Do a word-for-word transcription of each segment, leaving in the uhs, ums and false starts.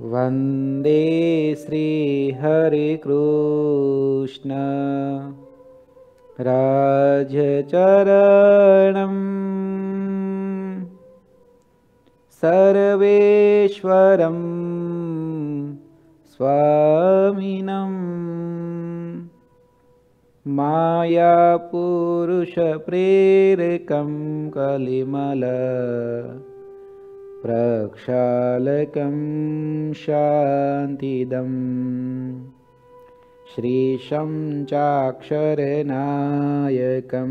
वन्दे श्रीहरिकृष्ण राजचरणं सर्वेश्वरं स्वामिनं मायापुरुषप्रेरकं कलिमल प्रक्षालकं शान्तिदम् श्रीशं चाक्षरनायकं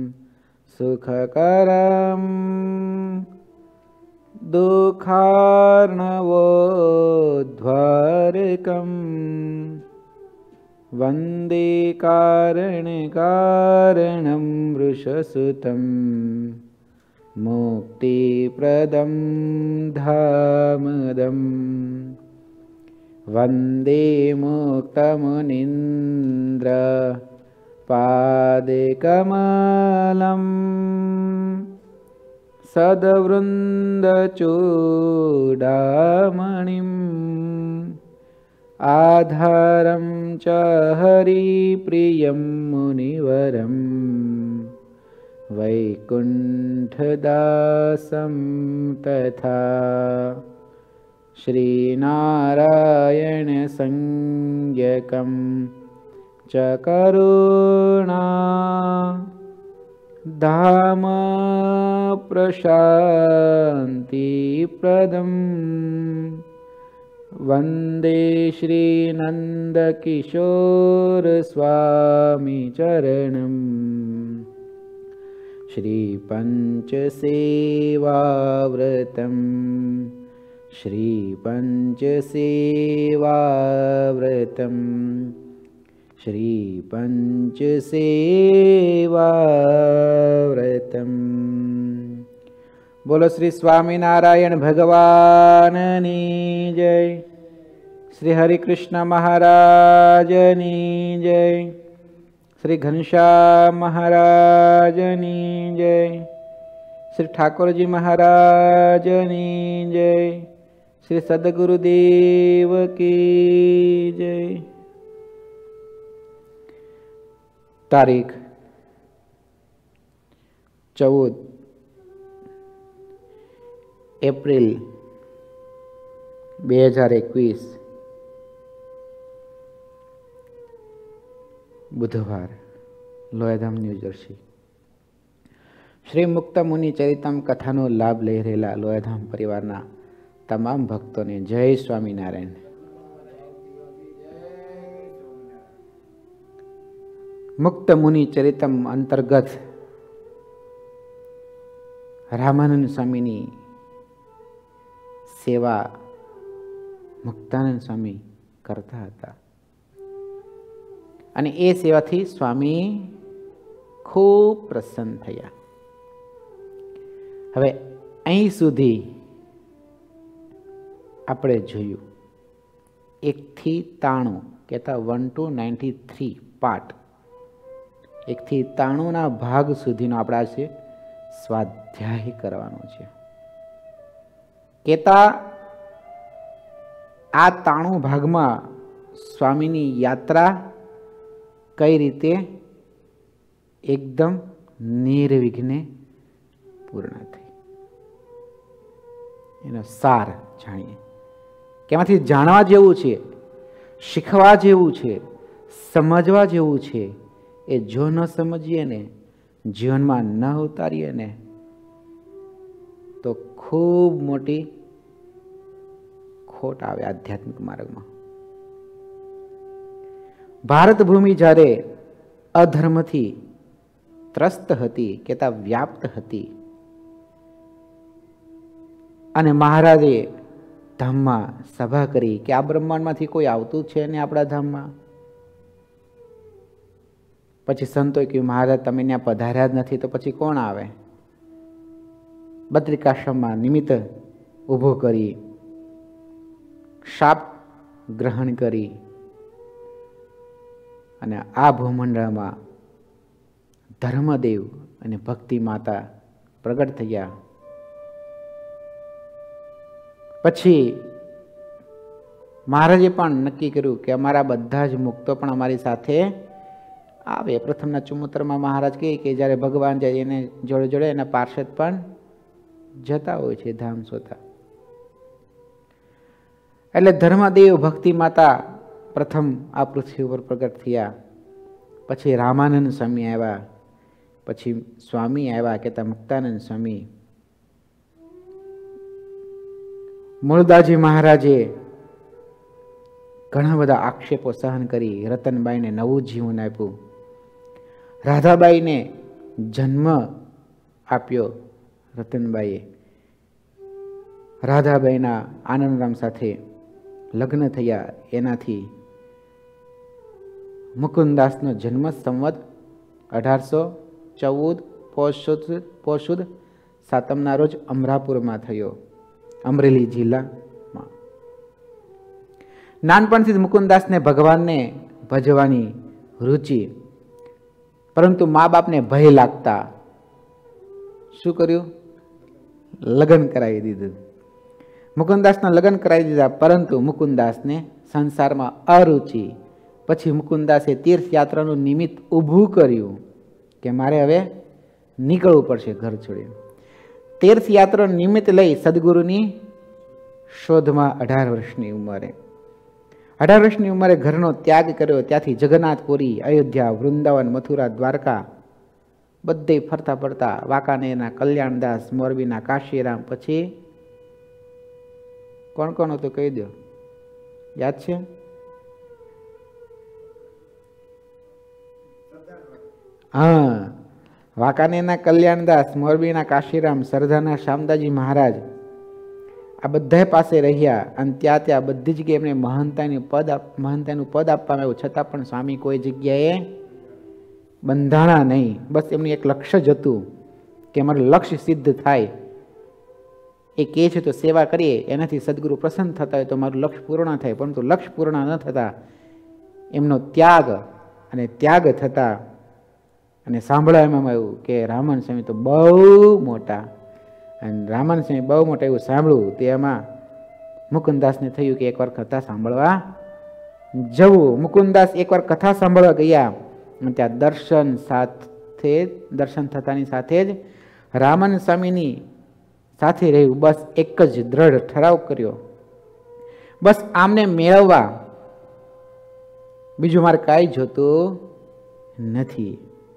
सुखकरं दुःखार्णवोद्धारकं वन्दे कारणकारणं वृषसुतं मुक्तिप्रदं धामदम् वन्दे मुक्तमुनीन्द्र पादकमलं सद्वृन्दचूडामणिम् आधारं च हरिप्रियं मुनिवरं वैकुण्ठदासं तथा श्रीनारायणसंज्ञकं च करुणा धाम प्रशान्तिप्रदं वन्दे श्रीनन्दकिशोरस्वामिचरणं श्रीपञ्चसेवाव्रतम् श्रीपञ्चसेवाव्रतं श्रीपञ्चसेवाव्रतम् बोलो श्री स्वामीनारायण भगवाननी जय। श्री हरिकृष्ण महाराजनी जय। श्री घनश्याम महाराजनी जय। श्री ठाकुर जी महाराजनी जय। श्री सद्गुरुदेव की जय। तारीख चौदह एप्रिल બે હજાર એકવીસ बुधवार लोयाधाम न्यू जर्सी। श्री मुक्त मुनि चरितम कथानो लाभ लई रहेला लोयाधाम परिवारना तमाम भक्तों ने जय स्वामीनारायण। मुक्त मुनि चरितम अंतर्गत रामानंद स्वामीनी सेवा मुक्तानंद स्वामी करता हता અને એ સેવાથી સ્વામી ખૂબ પ્રસન્ન થયા। હવે અહીં સુધી આપણે જોયું એકથી તાણું કહેતા one two ninety three part એકથી તાણુંના ભાગ સુધીનો આપણા છે સ્વાધ્યાય કરવાનો છે। કહેતા આ તાણું ભાગમાં સ્વામીની યાત્રા कई रीते एकदम निर्विघ्ने पूर्ण थी एनो सार जाणीए केमांथी जाणवा जेवुं छे शीखवा जेवुं छे समजवा जेवुं छे। ए जो न समझीए ने जीवन में न उतारीए ने तो खूब मोटी खोट आवे आध्यात्मिक मार्ग में। भारत भूमि जारे अधर्म थी त्रस्त हती केता व्याप्त हती अने महाराजे धाम में सभा करी कि आ ब्रह्मांड में कोई आवतुं छे ने आपड़ा धाम में। पछी संतोए कह्युं महाराज तमे त्यां पधार्या ज नथी तो पछी कोण आवे। बद्रिकाश्रम में निमित्त ऊभो करी शाप ग्रहण करी અને આ ભૂમંડળમાં ધર્મદેવ અને ભક્તિ માતા પ્રગટ થયા। પછી મહારાજે પણ નક્કી કર્યું કે અમારા બધા જ મુક્તો પણ અમારી સાથે આવે. પ્રથમના ચુમ્મોતેરમાં મહારાજ કહે કે જ્યારે ભગવાન જાય એને જોડે જોડે એના પાર્ષદ પણ જતા હોય છે ધામ સોતા. એટલે ધર્મદેવ ભક્તિ માતા પ્રથમ આ પૃથ્વી ઉપર પ્રગટ થયા. પછી રામાનંદ સ્વામી આવ્યા, પછી સ્વામી આવ્યા કહેતા મુક્તાનંદ સ્વામી. મૂળદાસજી મહારાજે ઘણા બધા આક્ષેપો સહન કરી રતનબાઈને નવું જીવન આપ્યું. રાધાબાઈને જન્મ આપ્યો. રતનબાઈએ રાધાબાઈના આનંદરામ સાથે લગ્ન થયા. એનાથી મુકુંદાસનો જન્મ સંવત અઢારસો ચૌદ પોષુદ પોષુદ સાતમના રોજ અમરાપુરમાં થયો, અમરેલી જિલ્લામાં. નાનપણથી જ મુકુંદાસને ભગવાનને ભજવાની રુચિ, પરંતુ મા બાપને ભય લાગતા શું કર્યું? લગ્ન કરાવી દીધું. મુકુંદાસના લગ્ન કરાવી દીધા, પરંતુ મુકુંદાસને સંસારમાં અરુચિ. પછી મુકુંદાસે તીર્થયાત્રાનું નિમિત્ત ઊભું કર્યું કે મારે હવે નીકળવું પડશે ઘર છોડીને. તીર્થયાત્રાનું નિમિત્ત લઈ સદગુરુની શોધમાં અઢાર વર્ષની ઉંમરે અઢાર વર્ષની ઉંમરે ઘરનો ત્યાગ કર્યો. ત્યાંથી જગન્નાથપુરી, અયોધ્યા, વૃંદાવન, મથુરા, દ્વારકા બધે ફરતા ફરતા વાંકાનેરના કલ્યાણદાસ, મોરબીના કાશીરામ, પછી કોણ કોણ હતું કહી દો, યાદ છે? હા, વાંકાનેરના કલ્યાણદાસ, મોરબીના કાશીરામ, સરદારના શામદાજી મહારાજ, આ બધા પાસે રહ્યા. અને ત્યાં ત્યાં બધી જગ્યાએ એમને મહંતાનું પદ મહંતાનું પદ આપવામાં આવ્યું. છતાં પણ સ્વામી કોઈ જગ્યાએ બંધાણા નહીં. બસ એમનું એક લક્ષ્ય જ હતું કે મારું લક્ષ્ય સિદ્ધ થાય. એ કહે છે તો સેવા કરીએ, એનાથી સદગુરુ પ્રસન્ન થતા હોય તો મારું લક્ષ્ય પૂર્ણ થાય. પરંતુ લક્ષ્ય પૂર્ણ ન થતા એમનો ત્યાગ અને ત્યાગ થતા અને સાંભળવામાં આવ્યું કે રામાનંદ સ્વામી તો બહુ મોટા, અને રામાનંદ સ્વામી બહુ મોટા એવું સાંભળ્યું. તેમાં મુકુંદાસને થયું કે એકવાર કથા સાંભળવા જવું. મુકુંદાસ એકવાર કથા સાંભળવા ગયા અને ત્યાં દર્શન સાથે દર્શન થતાની સાથે જ રામાનંદ સ્વામીની સાથે રહ્યું. બસ એક જ દ્રઢ ઠરાવ કર્યો, બસ આમને મેળવવા, બીજું મારે કાંઈ જોતું નથી.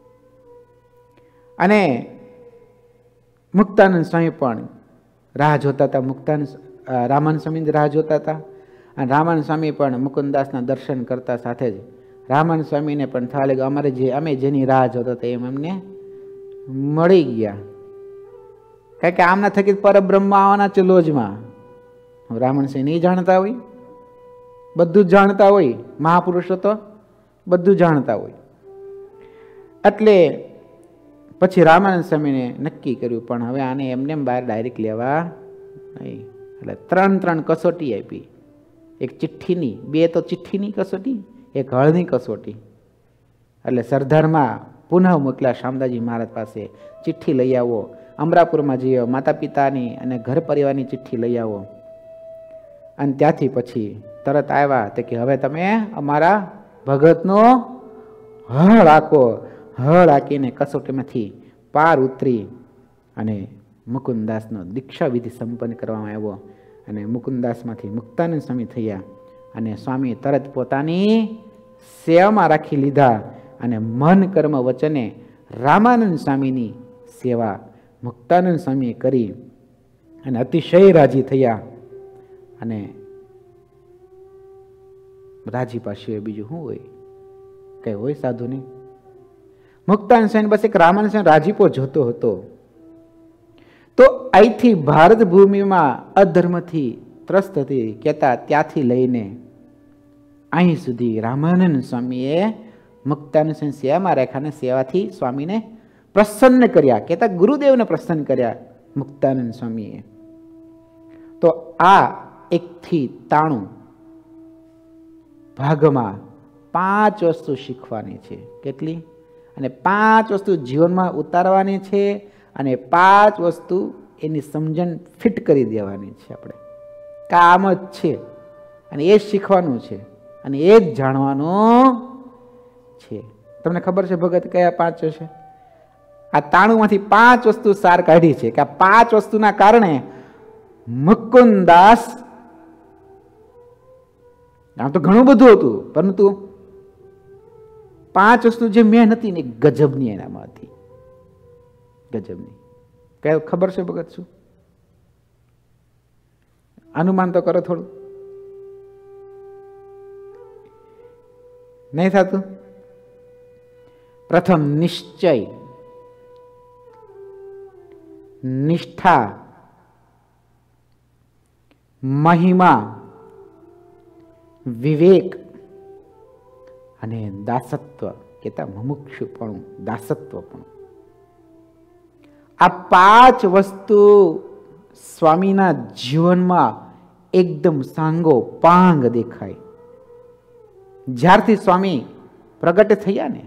અને મુક્તાનંદ સ્વામી પણ રાહ જોતા હતા. મુક્તાનંદ રામાનંદ સ્વામી રાહ જોતા હતા. અને રામાનંદ સ્વામી પણ મુકુંદાસના દર્શન કરતા સાથે જ રામાનંદ સ્વામીને પણ થવા લાગ્યું અમારે જે અમે જેની રાહ જોતા હતા એમ અમને મળી ગયા. કારણ કે આમના થકી પરબ્રહ્મ આવવાના છે લોજમાં. રામાનંદ સ્વામી નહીં જાણતા હોય? બધું જ જાણતા હોય. મહાપુરુષો તો બધું જાણતા હોય. એટલે પછી રામાનંદ સ્વામીને નક્કી કર્યું પણ હવે આને એમને બહાર ડાયરેક્ટ લેવા નહીં. એટલે ત્રણ ત્રણ કસોટી આપી. એક ચિઠ્ઠીની, બે તો ચિઠ્ઠીની કસોટી, એક હળની કસોટી. એટલે સરદારમાં પુનઃ મોકલ્યા શામદાજી મહારાજ પાસે. ચિઠ્ઠી લઈ આવો, અમરાપુરમાં જઈ આવો, માતા પિતાની અને ઘર પરિવારની ચિઠ્ઠી લઈ આવો. અને ત્યાંથી પછી તરત આવ્યા તે કે હવે તમે અમારા ભગતનો હળ આંકો. હળ આંકીને કસોટીમાંથી પાર ઉતરી અને મુકુંદાસનો દીક્ષા વિધિ સંપન્ન કરવામાં આવ્યો. અને મુકુંદાસમાંથી મુક્તાનંદ સ્વામી થયા. અને સ્વામી તરત પોતાની સેવામાં રાખી લીધા. અને મન કર્મ વચને રામાનંદ સ્વામીની સેવા મુક્તાનંદ સ્વામીએ કરી અને અતિશય રાજી થયા. અને રાજી પાસે બીજું શું હોય? કઈ હોય સાધુને? મુક્તાનંદ સ્વામી બસ એક રામાનંદ સ્વામી રાજીપો જોતો હતો. તો અહીંથી ભારત ભૂમિમાં અધર્મથી ત્રસ્ત હતી કહેતા ત્યાંથી લઈને અહીં સુધી રામાનંદ સ્વામીએ મુક્તાનંદ સ્વામી સેવામાં રાખ્યા અને સેવાથી સ્વામીને પ્રસન્ન કર્યા. કહેતા ગુરુદેવને પ્રસન્ન કર્યા મુક્તાનંદ સ્વામીએ. તો આ એકથી તાણું ભાગમાં પાંચ વસ્તુ શીખવાની છે. કેટલી? અને પાંચ વસ્તુ જીવનમાં ઉતારવાની છે. અને પાંચ વસ્તુ એની સમજણ ફિટ કરી દેવાની છે. આપણે કામ જ છે. અને એ જ શીખવાનું છે અને એ જ જાણવાનું છે. તમને ખબર છે ભગત કયા પાંચ છે? આ તાણું માંથી પાંચ વસ્તુ સાર કાઢી છે કે આ પાંચ વસ્તુના કારણે મુકુંદાસ, આમ તો ઘણું બધું હતું પરંતુ પાંચ વસ્તુ જે મેન હતી ને ગજબની એનામાં હતી, ગજબની. કઈ ખબર છે ભગત શું? અનુમાન તો કરો થોડું. નહીં થતું? પ્રથમ નિશ્ચય, નિષ્ઠા, મહિમા, વિવેક અને દાસત્વ, કેતા મુમુક્ષુપણું, દાસત્વપણું. આ પાંચ વસ્તુ સ્વામીના જીવનમાં એકદમ સાંગો પાંગ દેખાય. જ્યારથી સ્વામી પ્રગટ થયા ને,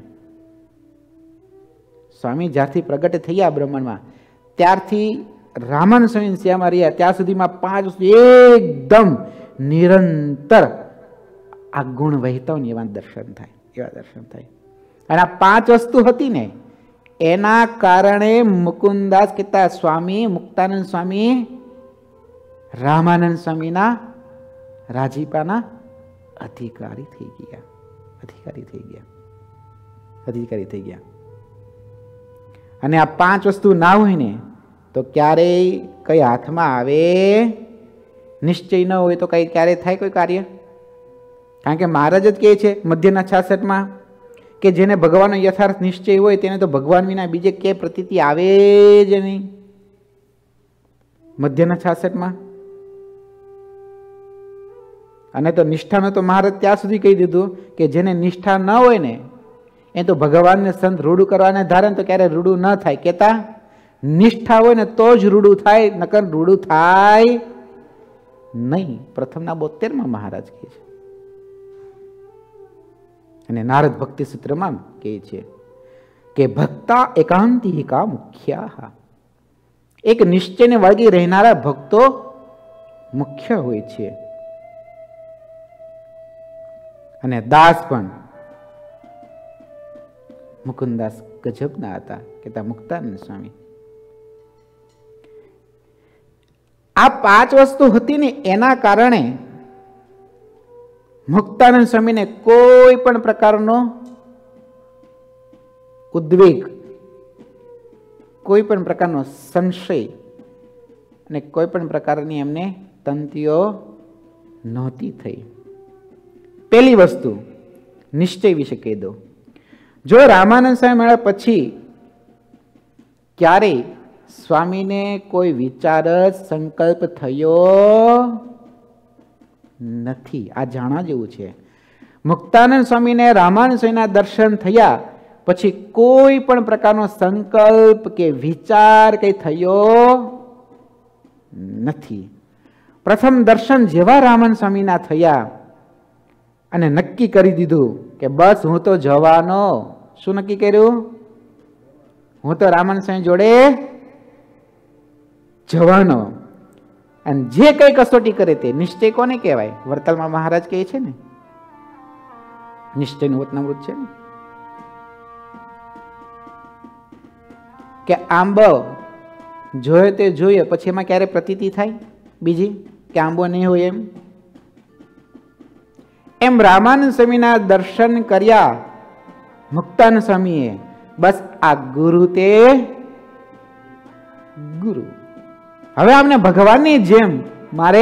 સ્વામી જ્યારથી પ્રગટ થયા બ્રહ્માંડમાં, ત્યારથી રામાનંદ સ્વામી શ્યામા રહ્યા ત્યાં સુધીમાં પાંચ વસ્તુ એકદમ નિરંતર આ ગુણ વહેતા ને એવા દર્શન થાય, એવા દર્શન થાય. અને આ પાંચ વસ્તુ હતી ને એના કારણે મુકુંદાસ કહેતા સ્વામી મુક્તાનંદ સ્વામી રામાનંદ સ્વામીના રાજીપાના અધિકારી થઈ ગયા, અધિકારી થઈ ગયા, અધિકારી થઈ ગયા. અને આ પાંચ વસ્તુ ના હોય ને તો ક્યારેય કઈ હાથમાં આવે, નિશ્ચય ન હોય તો કઈ ક્યારેય થાય કોઈ કાર્ય? કારણ કે મહારાજ જ કહે છે મધ્યના છાસઠમાં કે જેને ભગવાનનો યથાર્થ નિશ્ચય હોય તેને તો ભગવાન વિના બીજે કે પ્રતીતિ આવે જ નહીં. મધ્યના છાસઠમાં. અને તો નિષ્ઠાનો તો મહારાજ ત્યાં સુધી કહી દીધું કે જેને નિષ્ઠા ન હોય ને એ તો ભગવાનને સંત રૂડું કરવાને ધારે તો ક્યારે રૂડું ન થાય. કેતા નિષ્ઠા હોય ને તો જ રૂડું થાય, નકર રૂડું થાય નહીં. પ્રથમના બોતેર માં મહારાજ કહે છે. અને નારદ ભક્તિ સૂત્રમાં કહે છે કે ભક્તા એકાંતિકા મુખ્યા, એક નિશ્ચયને વળગી રહેનારા ભક્તો મુખ્ય હોય છે. અને દાસ પણ મુકુંદાસ ગજબના હતા, કહેતા મુક્તાનંદ સ્વામી. આ પાંચ વસ્તુ હતી ને એના કારણે મુક્તાનંદ સ્વામીને કોઈ પણ પ્રકારનો ઉદ્વેગ, કોઈ પણ પ્રકારનો સંશય અને કોઈ પણ પ્રકારની એમને તંતીઓ નહોતી થઈ. પહેલી વસ્તુ નિશ્ચય વિશે કહી દો. જો રામાનંદ સ્વામી મળ્યા પછી ક્યારેય સ્વામીને કોઈ વિચાર જ સંકલ્પ થયો નથી. આ જાણવા જેવું છે. મુક્તાનંદ સ્વામીને રામાનંદ સ્વામીના દર્શન થયા પછી કોઈ પણ પ્રકારનો સંકલ્પ કે વિચાર કઈ થયો નથી. પ્રથમ દર્શન જેવા રામાનંદ સ્વામીના થયા અને નક્કી કરી દીધું કે બસ હું તો જવાનો. શું નક્કી કર્યું? હું તો રામાનંદ સ્વામી જોડે જવાનો. અને જે કઈ કસોટી કરે તે નિશ્ચય કોને કહેવાય? વર્તમાનમાં મહારાજ કહે છે ને, નિશ્ચયનું વતનામૃત છે ને, કે આંબો જોયો તે જોઈએ પછી એમાં ક્યારે પ્રતીતિ થાય બીજી કે આંબો નહીં હોય એમ? એમ રામાનંદ સ્વામીના દર્શન કર્યા મુક્તાનંદ સ્વામીએ, બસ આ ગુરુ તે ગુરુ. હવે આમને ભગવાનની જેમ મારે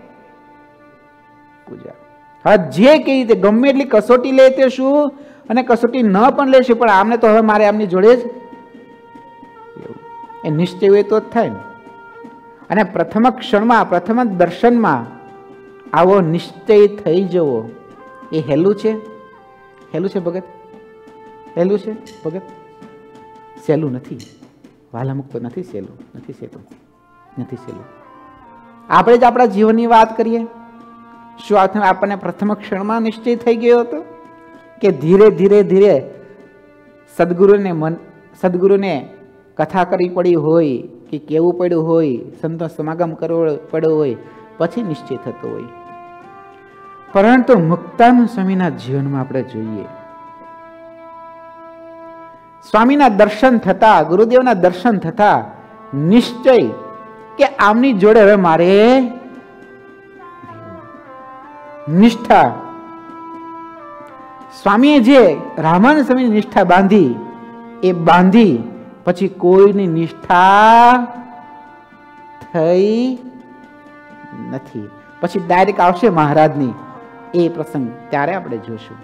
પૂજા. હવે જે કઈ રીતે ગમે એટલી કસોટી લે તે શું, અને કસોટી ન પણ લેશે પણ આમને તો હવે મારે આમની જોડે જ એ નિશ્ચય હોય તો જ થાય ને. અને પ્રથમ ક્ષણમાં પ્રથમ દર્શનમાં આવો નિશ્ચય થઈ જવો એ હેલું છે? હેલું છે ભગત? હેલું છે ભગત? સહેલું નથી. વાલા મુક્ત નથી સહેલું, નથી સહેલું, નથી સહેલું. આપણે જ આપણા જીવનની વાત કરીએ. શું આપણને પ્રથમ ક્ષણમાં નિશ્ચય થઈ ગયો હતો કે ધીરે ધીરે ધીરે સદગુરુને મન સદગુરુને કથા કરવી પડી હોય કે કેવું પડ્યું હોય, સંતો સમાગમ કરવો પડ્યો હોય પછી નિશ્ચય થતો હોય? પરંતુ મુક્તાનંદ સ્વામીના જીવનમાં આપણે જોઈએ, સ્વામીના દર્શન થતા, ગુરુદેવના દર્શન થતા નિશ્ચય કે આમની જોડે હવે મારે નિષ્ઠા, સ્વામીએ જે રામાનંદ સ્વામીની નિષ્ઠા બાંધી એ બાંધી પછી કોઈની નિષ્ઠા થઈ નથી. પછી ડાયરેક્ટ આવશે મહારાજની એ પ્રસંગ, ત્યારે આપણે જોશું.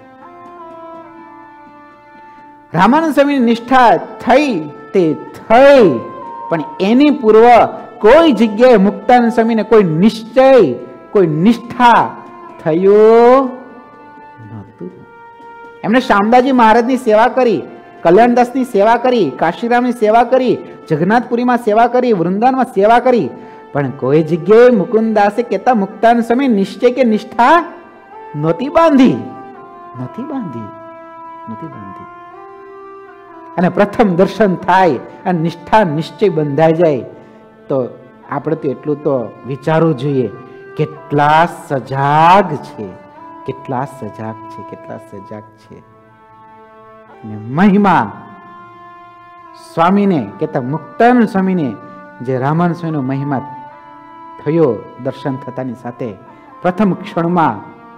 રામાનંદ સ્વામીની નિષ્ઠા થઈ તે થઈ, પણ એની પૂર્વ કોઈ જગ્યાએ મુક્તાનંદ સ્વામીને કોઈ નિશ્ચય, કોઈ નિષ્ઠા થયો નહોતું. એમણે શામદાસજી મહારાજની સેવા કરી, કલ્યાણદાસની સેવા કરી, કાશીરામની સેવા કરી, જગન્નાથપુરીમાં સેવા કરી, વૃંદાવનમાં સેવા કરી, પણ કોઈ જગ્યાએ મુકુંદાસે કહેતા મુક્તાનંદ સ્વામી નિશ્ચય કે નિષ્ઠા નહોતી બાંધી, નહોતી બાંધી, નહોતી બાંધી. અને પ્રથમ દર્શન થાય અને નિષ્ઠા નિશ્ચય બંધાઈ જાય તો આપણે તો એટલું તો વિચારવું જોઈએ, કેટલા સજાગ છે, કેટલા સજાગ છે, કેટલા સજાગ છે. મહિમા સ્વામીને કહેતા મુક્તાનંદ સ્વામીને જે રામાનંદ સ્વામીનો મહિમા થયો દર્શન થતાની સાથે પ્રથમ ક્ષણમાં,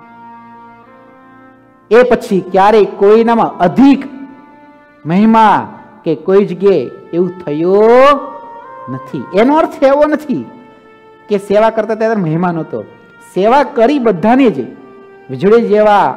એ પછી ક્યારેય કોઈનામાં અધિક મહિમા કે કોઈ જગ્યાએ એવું થયો નથી. એનો અર્થ એવો નથી કે સેવા કરતા ત્યારે મહિમા નહોતો. સેવા કરી બધાની જ, વીજળી જેવા,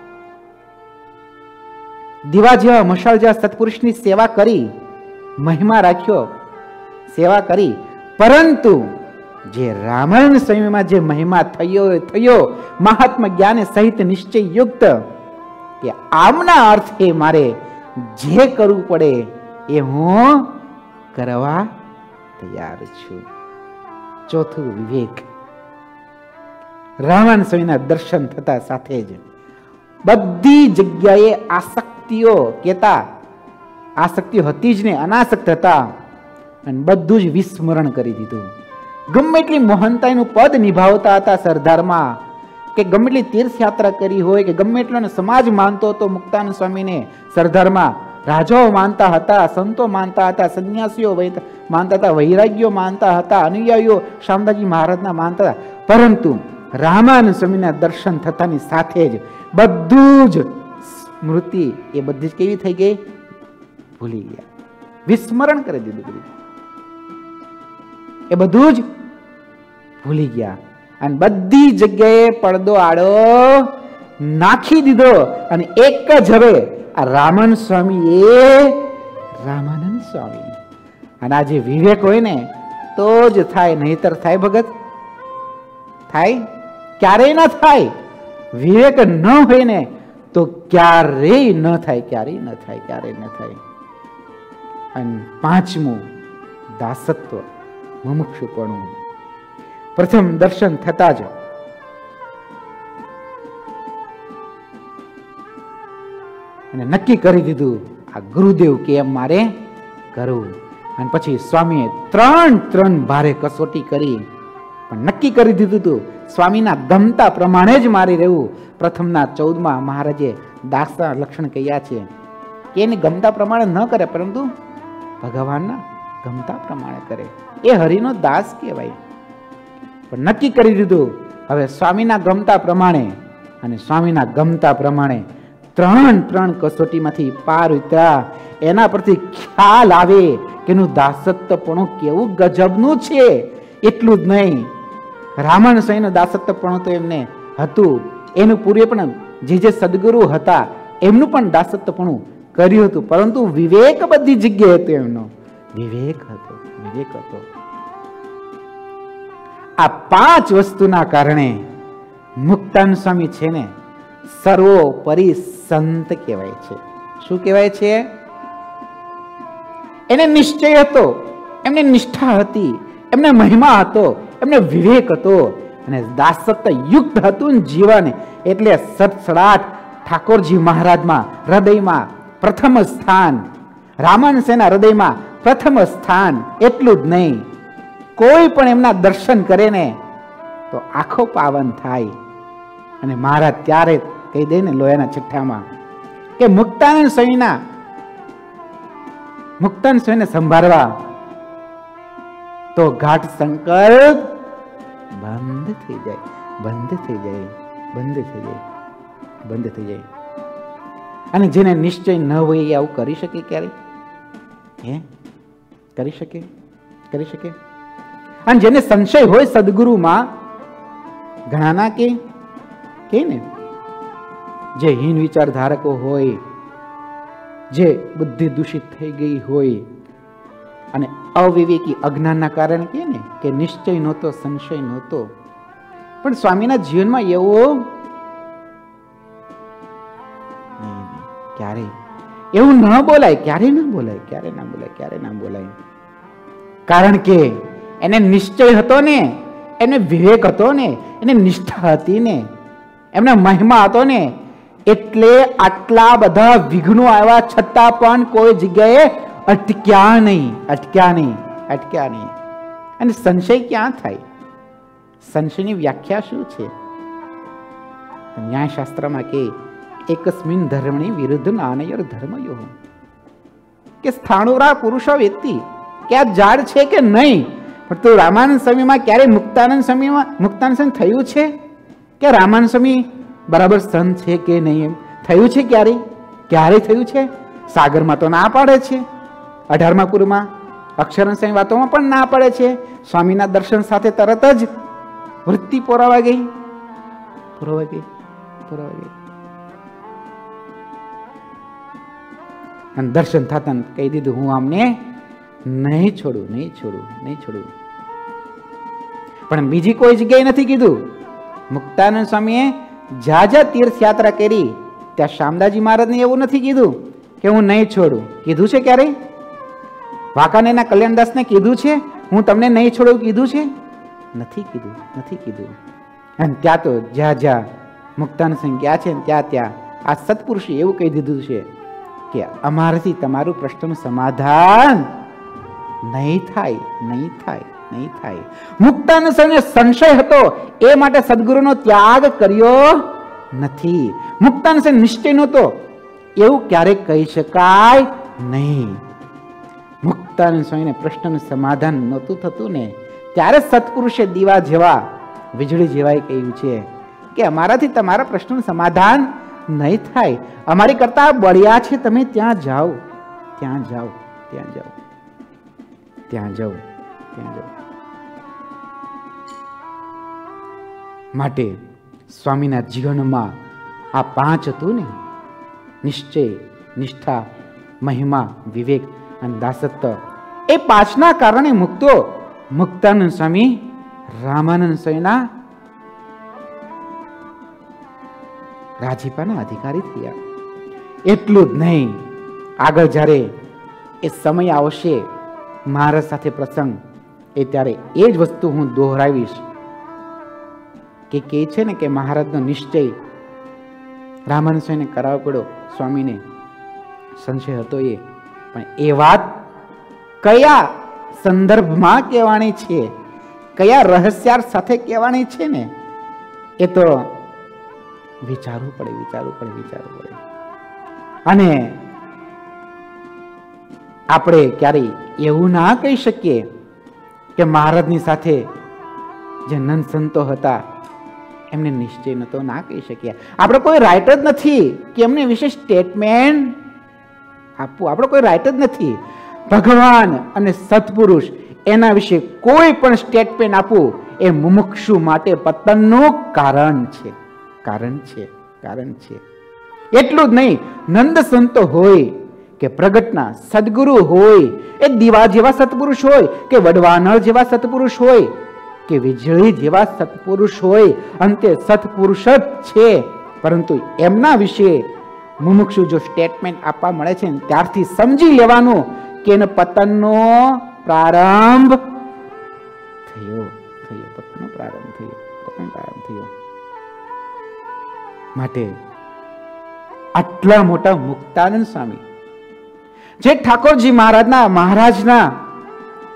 દીવા જેવા, મશાલ જેવા સત્પુરુષની સેવા કરી, મહિમા રાખ્યો, સેવા કરી. પરંતુ જે રામાનંદ સ્વામીમાં જે મહિમા થયો થયો મહાત્મા જ્ઞાન સહિત નિશ્ચય યુક્ત, કે આમના અર્થે મારે જે કરવું પડે એ હું કરવા તૈયાર છું. ચોથું વિવેક. રામાનંદ સ્વામીના દર્શન થતા સાથે જ બધી જગ્યાએ આસક્તિઓ કહેતા, આસક્તિઓ હતી જ ને, અનાસક્ત હતા અને બધું જ વિસ્મરણ કરી દીધું. ગમે એટલી મોહનતાઈનું પદ નિભાવતા હતા સરદારમાં, કે ગમે એટલી તીર્થયાત્રા કરી હોય, કે ગમે એટલો સમાજ માનતો હતો મુક્તાનંદ સ્વામીને સરદારમાં, રાજાઓ માનતા હતા, સંતો માનતા હતા, સંન્યાસીઓ માનતા હતા, વૈરાગ્યો માનતા હતા, અનુયાયીઓ શામદાસજી મહારાજના માનતા હતા, પરંતુ રામાનંદ સ્વામીના દર્શન થતાની સાથે જ બધું જ સ્મૃતિ એ બધી જ કેવી થઈ ગઈ? ભૂલી ગયા, વિસ્મરણ કરી દીધું. એ બધું જ ભૂલી ગયા અને બધી જગ્યાએ પડદો આડો નાખી દીધો. અને એક જ હવે આ રામાનંદ સ્વામી એ રામાનંદ સ્વામી. અને આ જે વિવેક હોય ને તો જ થાય, નહીતર થાય ભગત? થાય? ક્યારેય ન થાય. વિવેક ન હોય ને તો ક્યારેય ન થાય, ક્યારેય ન થાય, ક્યારેય ન થાય. અને પાંચમું દાસત્વ, મુમુક્ષુપણું. પ્રથમ દર્શન થતા જ અને નક્કી કરી દીધું આ ગુરુદેવ કે એમ મારે કરવું. અને પછી સ્વામીએ ત્રણ ત્રણ ભારે કસોટી કરી, પણ નક્કી કરી દીધું હતું સ્વામીના ગમતા પ્રમાણે જ મારે રહેવું. પ્રથમના ચૌદમાં મહારાજે દાસના લક્ષણ કહ્યા છે કે એને ગમતા પ્રમાણે ન કરે, પરંતુ ભગવાનના ગમતા પ્રમાણે કરે. એ હરિનો દાસ કહેવાય. પણ નક્કી કરી દીધું હવે સ્વામીના ગમતા પ્રમાણે, અને સ્વામીના ગમતા પ્રમાણે ત્રણ ત્રણ કસોટીમાંથી પાર ઉતર્યા. એના પરથી ખ્યાલ આવે કે એનું દાસત્વપણું કેવું ગજબનું છે. એટલું જ નહીં, રામાનંદ સ્વામીનું દાસત્વપણું તો એમને હતું, એનું પૂર્વે પણ જે જે સદગુરુ હતા એમનું પણ દાસત્વપણું કર્યું હતું, પરંતુ વિવેક બધી જગ્યાએ હતો. એમનો વિવેક હતો, વિવેક હતો. આ પાંચ વસ્તુના કારણે મુક્તાનંદ સ્વામી છે ને સર્વોપરી સંત કહેવાય છે. શું કહેવાય છે? એને નિશ્ચય હતો, એમને નિષ્ઠા હતી, એમને મહિમા હતો, એમને વિવેક હતો, અને દાસત્વ યુક્ત હતું જીવન. એટલે સડસડાટ ઠાકોરજી મહારાજમાં હૃદયમાં પ્રથમ સ્થાન, રામાનંદ સ્વામીના હૃદયમાં પ્રથમ સ્થાન. એટલું જ નહીં, કોઈ પણ એમના દર્શન કરે ને તો આંખો પાવન થાય, અને મહારાજ ત્યારે કહી દે ને લોયાના છઠ્ઠામાં કે મુક્તાનંદ સ્વામીના મુક્તાનંદ સ્વામીને સંભાળવા તો ઘાટ સંકલ્પ બંધ થઈ જાય, બંધ થઈ જાય, બંધ થઈ જાય, બંધ થઈ જાય. અને જેને નિશ્ચય ન હોય એ આવું કરી શકે ક્યારે? હે કરી શકે? કરી શકે? અને જેને સંશય હોય સદગુરુમાં, ઘણાના કે કે ને જે હીન વિચાર ધારકો હોય, જે બુદ્ધિ દૂષિત થઈ ગઈ હોય અને અવિવેકી અજ્ઞાનના કારણે કે ને કે નિશ્ચય નહોતો, સંશય નહોતો, પણ સ્વામીના જીવનમાં એવો ક્યારે એવું ન બોલાય, ક્યારે ના બોલાય, ક્યારે ના બોલાય, ક્યારે ના બોલાય. કારણ કે એને નિશ્ચય હતો ને, એને વિવેક હતો ને, એને નિષ્ઠા હતી ને, એમને મહિમા હતો ને, એટલે આટલા બધા વિઘ્નો આવ્યા છતાં પણ કોઈ જગ્યાએ અટક્યા નહીં, અટક્યા નહીં, અટક્યા નહીં. અને સંશય ક્યાં થાય? સંશયની વ્યાખ્યા શું છે? ન્યાયશાસ્ત્રમાં કે એકસ્મિન ધર્મની વિરુદ્ધ નાનયોર ધર્મયો, કે સ્થાણુરા પુરુષો વ્યક્તિ કે આ ઝાડ છે કે નહીં, પણ તો રામાનંદ સ્વામીમાં ક્યારે મુક્તાનંદ સ્વામીમાં મુક્તાનંદ સ્વામી થયું છે કે રામાનંદ સ્વામી બરાબર સંત છે કે નહીં એમ થયું છે? ક્યારે ક્યારે થયું છે? સાગરમાં તો ના પાડે છે, અઢારમા પુરમાં અક્ષરણ સ્વામી વાતોમાં પણ ના પાડે છે. સ્વામીના દર્શન સાથે તરત જ વૃત્તિ પોરાવા ગઈ, પોરાવા ગઈ, પોરાવા ગઈ. અને દર્શન થતા કહી દીધું, હું આમને નહીં છોડું, નહીં છોડું, નહીં છોડું. પણ બીજી કોઈ જગ્યાએ નથી કીધું. મુક્તાનંદ સ્વામીએ જ્યાં જ્યાં તીર્થયાત્રા કરી ત્યાં શામદાસજી મહારાજને એવું નથી કીધું કે હું નહીં છોડું. કીધું છે ક્યારે? વાંકાનેરના કલ્યાણદાસને કીધું છે હું તમને નહીં છોડું? કીધું છે? નથી કીધું, નથી કીધું. અને ત્યાં તો જ્યાં જ્યાં મુક્તાનંદ સ્વામી ગયા છે ત્યાં ત્યાં આ સત્પુરુષે એવું કહી દીધું છે કે અમારાથી તમારું પ્રશ્નનું સમાધાન નહીં થાય, નહીં થાય, નહીં થાય. મુક્તાનંદ સ્વામીને સંશય હતો એ માટે સદગુરુનો ત્યાગ કર્યો નથી. મુક્તાનંદ સ્વામી નિશ્ચય નહોતો એવું ક્યારેક કહી શકાય નહીં. મુક્તાનંદ સ્વામીને પ્રશ્નનું સમાધાન નહોતું થતું ને ત્યારે સત્પુરુષે દીવા જેવા, વીજળી જેવાય કહ્યું છે કે અમારાથી તમારા પ્રશ્નનું સમાધાન નહીં થાય, અમારી કરતા બળિયા છે, તમે ત્યાં જાઓ, ત્યાં જાઓ, ત્યાં જાઓ, ત્યાં જાઓ, ત્યાં જાઓ. માટે સ્વામીના જીવનમાં આ પાંચ હતું ને, નિશ્ચય, નિષ્ઠા, મહિમા, વિવેક અને દાસત્વ, એ પાંચના કારણે મુક્તો મુક્તાનંદ સ્વામી રામાનંદ સ્વામીના રાજીપાના અધિકારી થયા. એટલું જ નહીં, આગળ જ્યારે એ સમય આવશે મહારાજ સાથે પ્રસંગ, એ ત્યારે એ જ વસ્તુ હું દોહરાવીશ કે કહે છે ને કે મહારાજનો નિશ્ચય રામાનંદ સ્વામીને કરાવવો પડ્યો. સ્વામીને સંશય હતો એ, પણ એ વાત કયા સંદર્ભમાં કહેવાની છે, કયા રહસ્યાર્થ સાથે કહેવાની છે ને, એ તો વિચારવું પડે, વિચારવું પડે, વિચારવું પડે. અને આપણે ક્યારેય એવું ના કહી શકીએ કે મહારાજની સાથે જે નંદ સંતો હતા એમને નિશ્ચય નતો, ના કહી શકીએ. આપણે કોઈ રાઈટ જ નથી કે એમને વિશે સ્ટેટમેન્ટ આપવું. આપણે કોઈ રાઈટ જ નથી. ભગવાન અને સત્પુરુષ એના વિશે કોઈ પણ સ્ટેટમેન્ટ આપવું એ મુમુક્ષુ માટે પતનનું કારણ છે, કારણ છે, કારણ છે. એટલું જ નહીં, નંદ સંતો હોય કે પ્રગટના સદગુરુ હોય, એ દીવા જેવા સત્પુરુષ હોય કે વડવાનળ જેવા સત્પુરુષ હોય કે વીજળી જેવા સત્પુરુષ હોય, અંતે સત્પુરુષ જ છે. પરંતુ એમના વિશે મુમુક્ષુ જો સ્ટેટમેન્ટ આપવા મળે છે ત્યારથી સમજી લેવાનું કે એનો પતનનો પ્રારંભ થયો, થયો, પતનનો પ્રારંભ થયો, પતનનો પ્રારંભ થયો. માટે આટલા મોટા મુક્તાનંદ સ્વામી જે ઠાકોરજી મહારાજના મહારાજના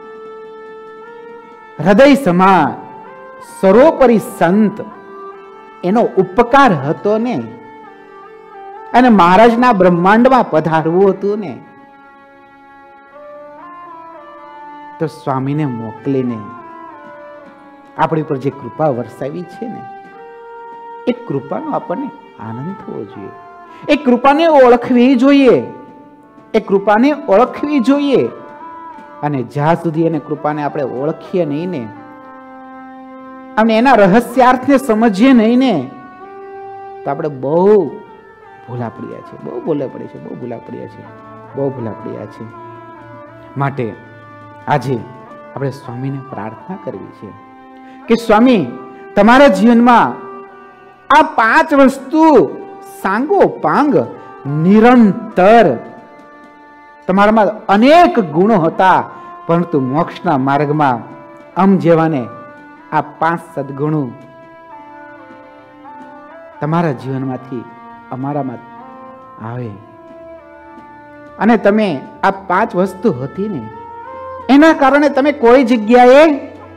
હૃદય સમાન સર્વોપરી સંત, એનો ઉપકાર હતો ને, અને મહારાજના બ્રહ્માંડમાં પધારવું હતું ને, તો સ્વામીને મોકલીને આપણી પર જે કૃપા વરસાવી છે ને, એ કૃપાનો આપણને આનંદ થવો જોઈએ. એ કૃપાને ઓળખવી જોઈએ, એ કૃપાને ઓળખવી જોઈએ. અને જ્યાં સુધી એને કૃપાને આપણે ઓળખીએ નહીં ને, અને એના રહસ્યાર્થને સમજીએ નહીં ને, તો આપણે બહુ ભૂલા પડ્યા છે, બહુ ભૂલા પડ્યા છે, બહુ ભૂલા પડ્યા છે, બહુ ભૂલા પડ્યા છે. માટે આજે આપણે સ્વામીને પ્રાર્થના કરવી છે કે સ્વામી, તમારા જીવનમાં આ પાંચ વસ્તુ સાંગો પાંગ નિરંતર, તમારામાં અનેક ગુણો હતા, પરંતુ મોક્ષના માર્ગમાં અમ જેવાને આ પાંચ સદગુણો તમારા જીવનમાંથી અમારામાં આવે, અને તમે આ પાંચ વસ્તુ હતી ને, એના કારણે તમે કોઈ જગ્યાએ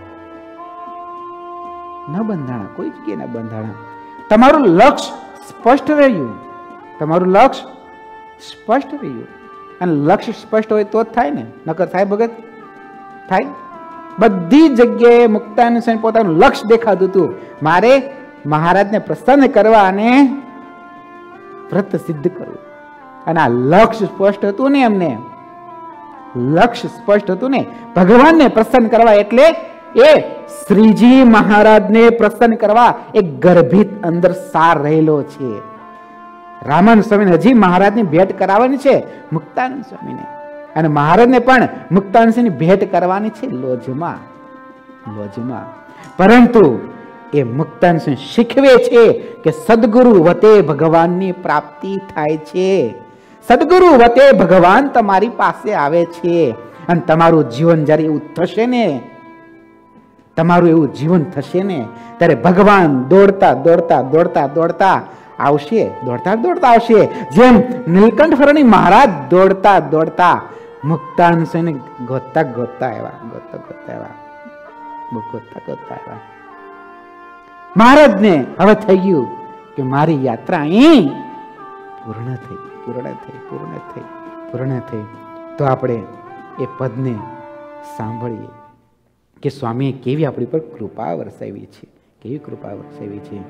ન બંધાણા, કોઈ જગ્યાએ ન બંધાણા. તમારું લક્ષ્ય સ્પષ્ટ રહ્યું, તમારું લક્ષ્ય સ્પષ્ટ રહ્યું. અને લક્ષ્ય સ્પષ્ટ હોય તો જ થાય ને, નકર થાય ભગત? થાય? બધી જગ્યાએ મુક્તાનંદ સ્વામી પોતાનું લક્ષ્ય દેખાતું હતું, મારે મહારાજને પ્રસન્ન કરવા અને વ્રત સિદ્ધ કરવું. અને આ લક્ષ્ય સ્પષ્ટ હતું ને, એમને લક્ષ્ય સ્પષ્ટ હતું ને, ભગવાનને પ્રસન્ન કરવા, એટલે એ શ્રીજી મહારાજને પ્રસન્ન કરવા એક ગર્ભિત અંદર સાર રહેલો છે. રામાનંદ સ્વામીને હજી મહારાજની ભેટ કરાવવાની છે મુક્તાનંદ સ્વામીને, અને મહારાજને પણ મુક્તાનંદ સ્વામીની ભેટ કરવાની છે લોજમાં, લોજમાં. પરંતુ એ મુક્તાનંદ સ્વામી શીખવે છે કે સદગુરુ વતે ભગવાનની પ્રાપ્તિ થાય છે. સદગુરુ વતે ભગવાન તમારી પાસે આવે છે. અને તમારું જીવન જ્યારે એવું થશે ને, તમારું એવું જીવન થશે ને, ત્યારે ભગવાન દોડતા દોડતા દોડતા દોડતા આવશે, દોડતા દોડતા આવશે. જેમ નીલકંઠ ફરણી મહારાજ દોડતા દોડતા મુક્તાનંદ સ્વામીને ગોતતા ગોતતા આવ્યા, ગોતતા ગોતતા આવ્યા, ગોતતા ગોતતા આવ્યા. મહારાજને હવે થઈ ગયું કે મારી યાત્રા અહીં પૂર્ણ થઈ, પૂર્ણ થઈ, પૂર્ણ થઈ, પૂર્ણ થઈ. તો આપણે એ પદને સાંભળીએ કે સ્વામીએ કેવી આપણી પર કૃપા વરસાવી છે, કેવી કૃપા વરસાવી છે.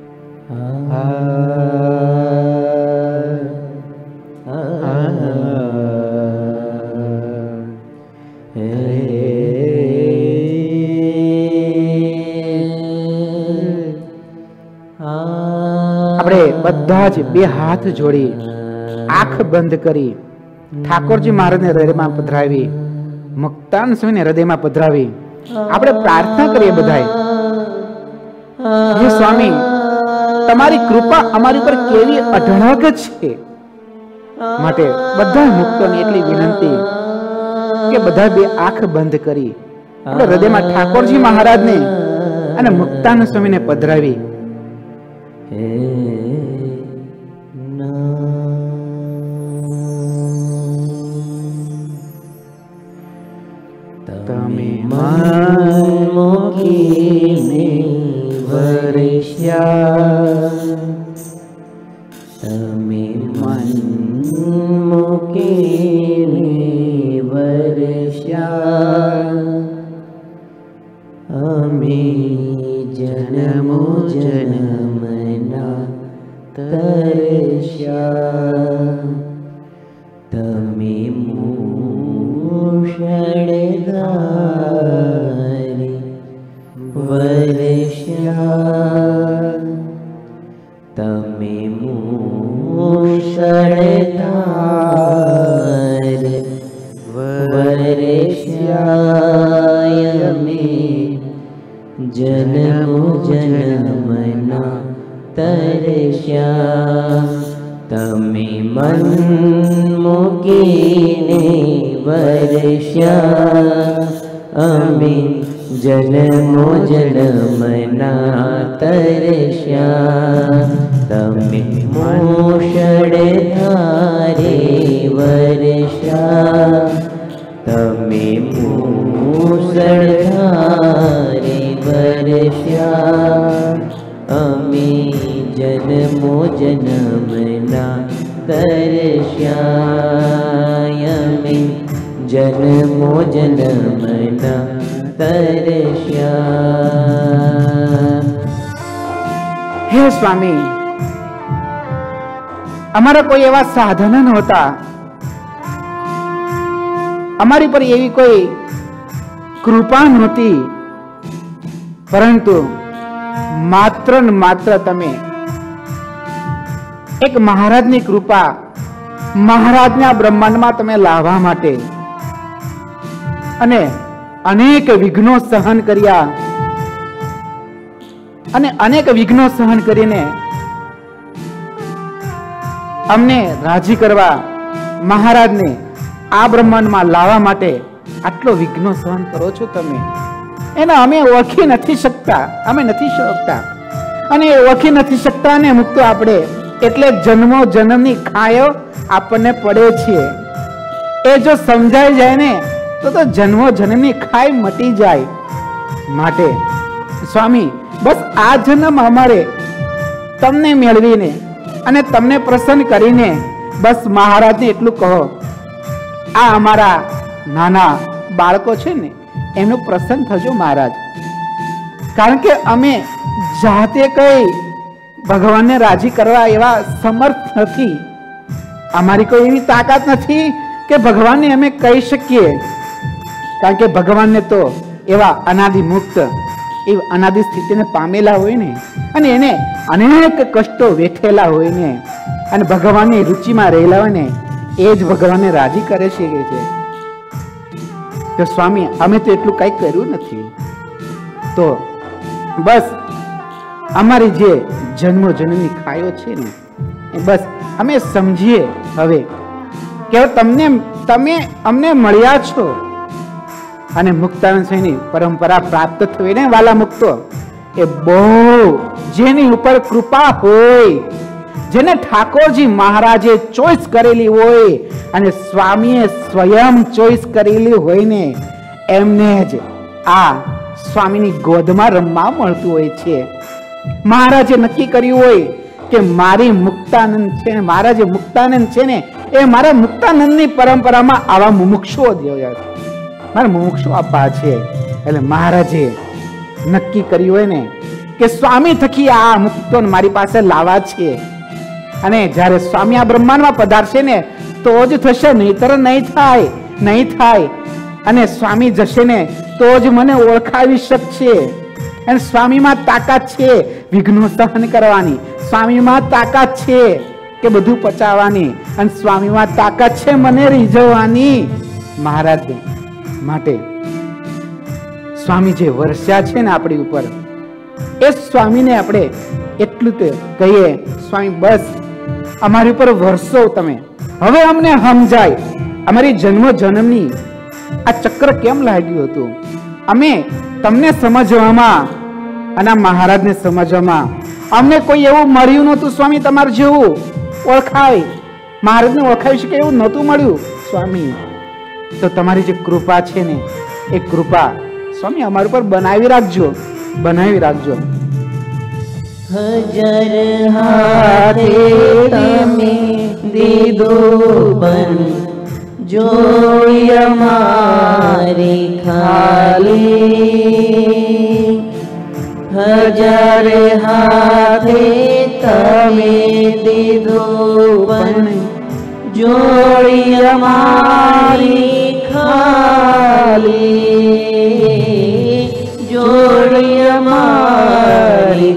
આપણે બધા જ બે હાથ જોડી, આંખ બંધ કરી, ઠાકોરજી મહારાજને હૃદયમાં પધરાવી, મુક્તાનંદ સ્વામીને હૃદયમાં પધરાવી આપણે પ્રાર્થના કરીએ બધાએ, હે સ્વામી, તમારી કૃપા અમારી પર કેવી અઢળક છે. માટે બધા મુક્તોની એટલી વિનંતી કે બધા બે આંખ બંધ કરી આપણે હૃદયમાં ઠાકોરજી મહારાજને અને મુક્તાનંદ સ્વામીને પધરાવી તમે મન મૂકીને વરસ્યા, તમે મન મૂકીને વરસ્યા, અમે જન્મો જન્મના તરસ્યા, તમે મૂષણધારી વરસ્યા, તમે મૂષણધારી વરસ્યા, અમે જન્મો જન્મના તરસ્યા, તમે મન મૂકીને વરસ્યા, અમે જન્મો જન્મના તરસ્યા, તમે મૂષણધારી વરસ્યા, તમે મૂષણધારી વરસ્યા, અમે जन्मो जन्मना तरस्या में जन्मो जन्मना तरस्या। हे स्वामी, અમારા કોઈ એવા સાધન નહોતા, અમારી પર એવી કોઈ કૃપા નહોતી, પરંતુ માત્ર ને માત્ર તમે એક મહારાજની કૃપા મહારાજના બ્રહ્માંડમાં તમે લાવવા માટે અને અનેક વિઘ્નો સહન કર્યા અને અનેક વિઘ્નો સહન કરીને અમને રાજી કરવા, મહારાજને આ બ્રહ્માંડમાં લાવવા માટે આટલો વિઘ્નો સહન કરો છો તમે, એને અમે ઓળખી નથી શકતા, અમે નથી શકતા અને ઓળખી નથી શકતા અને મુક્તો આપણે એટલે જન્મો જન્મની ખાયો આપણને પડે છે। એ જો સમજાઈ જાય ને તો તો જન્મો જન્મની ખાઈ મટી જાય। માટે સ્વામી, બસ આ જન્મ અમારે તમને મેળવીને અને તમને પ્રસન્ન કરીને બસ મહારાજને એટલું કહો, આ અમારા નાના બાળકો છે ને એમનું પ્રસન્ન થજો મહારાજ, કારણ કે અમે જાતે કઈ ભગવાનને રાજી કરવા એવા સમર્થ નથી, અમારી કોઈ એવી તાકાત નથી કે ભગવાનને અમે કહી શકીએ, કારણ કે ભગવાનને તો એવા અનાદિ મુક્ત એ અનાદિ સ્થિતિને પામેલા હોય ને અને એને અનેક કષ્ટો વેઠેલા હોય ને અને ભગવાનની રુચિમાં રહેલા હોય ને એ જ ભગવાનને રાજી કરે છે કે છે। તો સ્વામી, અમે તો એટલું કઈ કર્યું નથી, તો બસ અમારી જે જન્મો જન્મની ખાયો છે ને એ બસ અમે સમજીએ હવે કે તમને તમે અમને મળ્યા છો અને મુક્તાનંદ સ્વામીની પરંપરા પ્રાપ્ત થઈ ને વાલા મુક્તો, એ બહુ જેની ઉપર કૃપા હોય, જેને ઠાકોરજી મહારાજે ચોઈસ કરેલી હોય અને સ્વામીએ સ્વયં ચોઈસ કરેલી હોય ને એમને જ આ સ્વામીની ગોદમાં રમવા મળતું હોય છે। મહારાજે નક્કી કર્યું હોય કે મારી મુક્તાનંદ છે ને, મારા જે મુક્તાનંદ છે ને એ મારા મુક્તાનંદની પરંપરામાં આવા મુમુક્ષુઓ દેવ્યા છે, મારા મુમુક્ષુ આપા છે, એટલે મહારાજે નક્કી કર્યું હોય ને કે સ્વામી થકી આ મુક્તો મારી પાસે લાવવા છે અને જ્યારે સ્વામી આ બ્રહ્માંડમાં પધારશે ને તો જ થશે, નહીતર નહીં થાય, નહીં થાય। અને સ્વામી જશે ને તો જ મને ઓળખાવી શકશે અને સ્વામીમાં તાકાત છે વિઘ્નો સહન કરવાની, સ્વામીમાં તાકાત છે કે બધું પચાવવાની અને સ્વામીમાં તાકાત છે મને રીઝવવાની મહારાજને। માટે સ્વામી જે વર્ષા છે ને આપણી ઉપર એ સ્વામીને આપણે એટલું તો કહીએ, સ્વામી બસ અમારી ઉપર વરસો તમે, હવે અમને સમજાય અમારી જન્મ જન્મની આ ચક્ર કેમ લાગ્યું હતું, અમે તમને સમજવામાં અને મહારાજને સમજવામાં અમને કોઈ એવું મળ્યું નહોતું સ્વામી, તમારે જેવું ઓળખાય મહારાજને ઓળખાવી શકે એવું નહોતું મળ્યું સ્વામી। તો તમારી જે કૃપા છે ને એ કૃપા સ્વામી અમારી પર બનાવી રાખજો, બનાવી રાખજો। હજાર હાથે તમે દીધો બન જોઈ અમારી ખાલી, હજાર હાથે તમે દીધો બન જોઈ અમારી ખાલી, જોઈ અમારી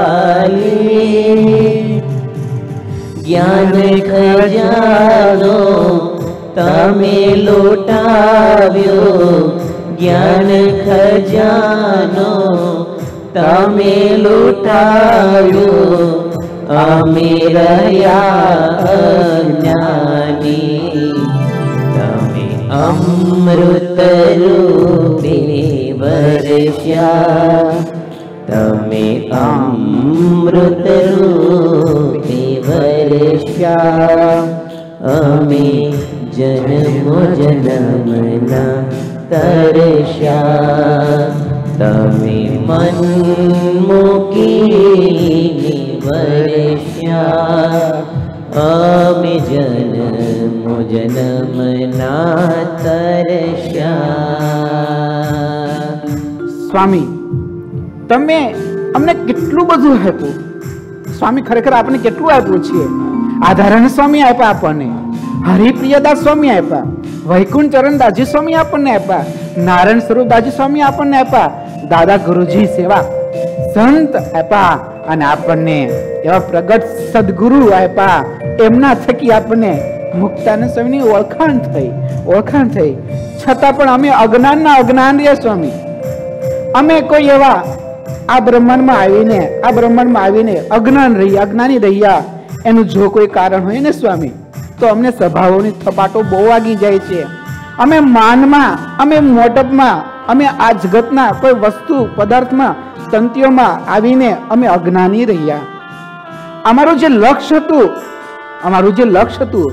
ખાલી। જ્ઞાન ખજાનો તમે લૂંટાવ્યો, જ્ઞાન ખજાનો તમે લૂંટાવ્યો, અમે રહ્યા અજ્ઞાની, તમે અમૃત રૂપે વર્ષા, તમે અમૃત રૂપે વર્ષા, અમે જન્મો જન્મના તરસ્યા, તમે મન મૂકીને વર્ષા। અમે જન્મો જન્મના તરસ્યા. સ્વામી, તમે અમને કેટલું બધું આપ્યું. સ્વામી, ખરેખર આપણે કેટલું આપ્યું છે. આધારણ સ્વામી આપ્યા આપણને, હરિપ્રિયદાસ સ્વામી આપ્યા, વૈકુંઠ ચરણદાસજી સ્વામી આપણને આપ્યા, નારાયણ સ્વરૂપદાસજી સ્વામી આપણને આપ્યા, દાદા ગુરુજી સેવા સંત આપ્યા, અને આપણને એવા પ્રગટ સદગુરુ આપ્યા. એમના થકી આપણને મુક્તાનંદ સ્વામીની ઓળખાણ થઈ ઓળખાણ થઈ છતાં પણ અમે અજ્ઞાનના અજ્ઞાન રહ્યા સ્વામી. અમે કોઈ એવા આ બ્રહ્માંડમાં આવીને આ બ્રહ્માંડમાં આવીને અજ્ઞાન રહ્યા અજ્ઞાની રહ્યા. એનું જો કોઈ કારણ હોય ને સ્વામી, તો અમને સ્વભાવોની થપાટો બહુ વાગી જાય છે. અમે માનમાં, અમે મોટપમાં, અમે આ જગતના કોઈ વસ્તુ પદાર્થમાં, તંતીઓમાં આવીને અમે અજ્ઞાની રહ્યા. અમારું જે લક્ષ્ય હતું અમારું જે લક્ષ્ય હતું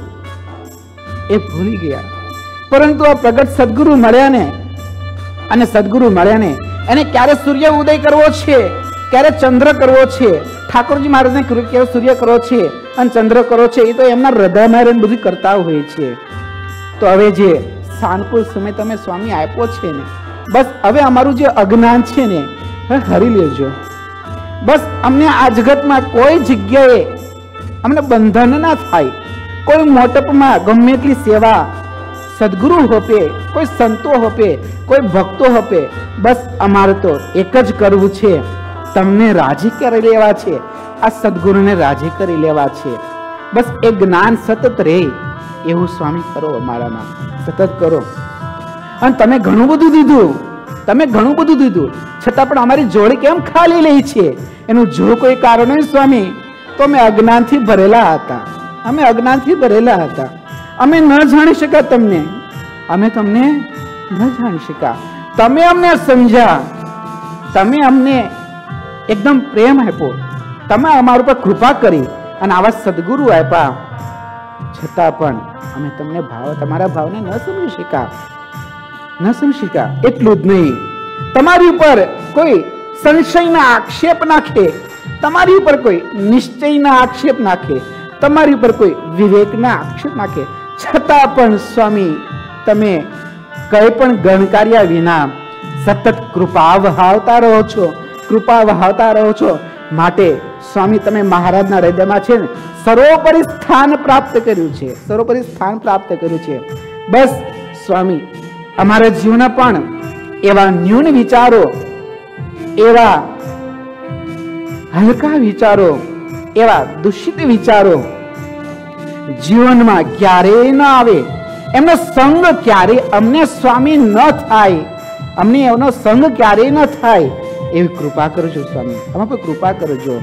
એ ભૂલી ગયા. પરંતુ આ પ્રગટ સદગુરુ મળ્યા ને, અને સદગુરુ મળ્યા ને એને ક્યારે સૂર્ય ઉદય કરવો છે, ક્યારે ચંદ્ર કરવો છે, ઠાકોરજી મહારાજને ક્યારે સૂર્ય કરવો છે અને ચંદ્ર કરવો છે, એ તો એમના હૃદયમાં બધું કરતા હોય છે. તો હવે જે સાનુકૂળ સમય તમે સ્વામી આપ્યો છે ને, બસ હવે અમારું જે અજ્ઞાન છે ને હરી લેજો. બસ અમને આ જગતમાં કોઈ જગ્યાએ અમને બંધન ના થાય. કોઈ મોટપમાં ગમે એટલી સેવા સદગુરુ હોપે, કોઈ સંતો હોપે, કોઈ ભક્તો હોપે, બસ અમારે તો એક જ કરવું છે, તમને રાજી કરી લેવા છે, આ સદગુરુને રાજી કરી લેવા છે. બસ એ જ્ઞાન સતત રહે એવું સ્વામી કરો, અમારામાં સતત કરો. અને તમે ઘણું બધું દીધું, તમે ઘણું બધું દીધું છતાં પણ અમારી જોડી કેમ ખાલી લે છે? એનું જો કોઈ કારણ હોય સ્વામી, તો અમે અજ્ઞાનથી ભરેલા હતા. અમે અજ્ઞાનથી ભરેલા હતા. અમે ન જાણી શક્યા તમને, અમે તમને ન જાણી શક્યા. તમે અમને સમજ્યા, તમે અમને એકદમ પ્રેમ આપ્યો, તમે અમારા પર કૃપા કરી અને આવા સદગુરુ આપ્યા. છતાં પણ અમે તમને ભાવ તમારા ભાવને ન સમજી શક્યા ન સમજી શક્યા. એટલું જ નહીં, તમારી ઉપર કોઈ સંશયના આક્ષેપ નાખે, તમારી ઉપર કોઈ નિશ્ચયના આક્ષેપ નાખે, તમારી ઉપર કોઈ વિવેકના આક્ષેપ નાખે, છતાં પણ સ્વામી તમે કઈ પણ ગણકાર્યા વિના સતત કૃપા વહાવતા રહો છો, કૃપા વહાવતા રહો છો. માટે સ્વામી તમે મહારાજના હૃદયમાં છે ને સર્વોપરી સ્થાન પ્રાપ્ત કર્યું છે, સર્વોપરી સ્થાન પ્રાપ્ત કર્યું છે. બસ સ્વામી અમારા જીવના પણ એવા ન્યૂન વિચારો, એવા હલકા વિચારો, એવા દૂષિત વિચારો જીવનમાં ક્યારેય ન આવે. એમનો સંગ ક્યારે અમને સ્વામી ન થાય, અમને એનો સંગ ક્યારેય ન થાય એવી કૃપા કરજો સ્વામી, અમારા પર કૃપા કરજો.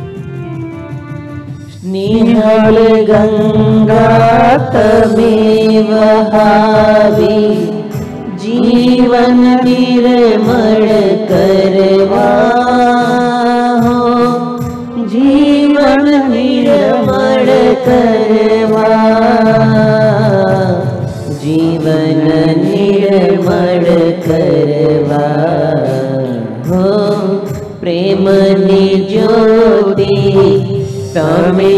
નિહળ ગંગા તમે વહાવી, જીવન નિર્મળ કરવા, જીવન નિર્મળ કરવા, જીવન નિર્મળ કરવા. હો પ્રેમની જ્યોતિ તમે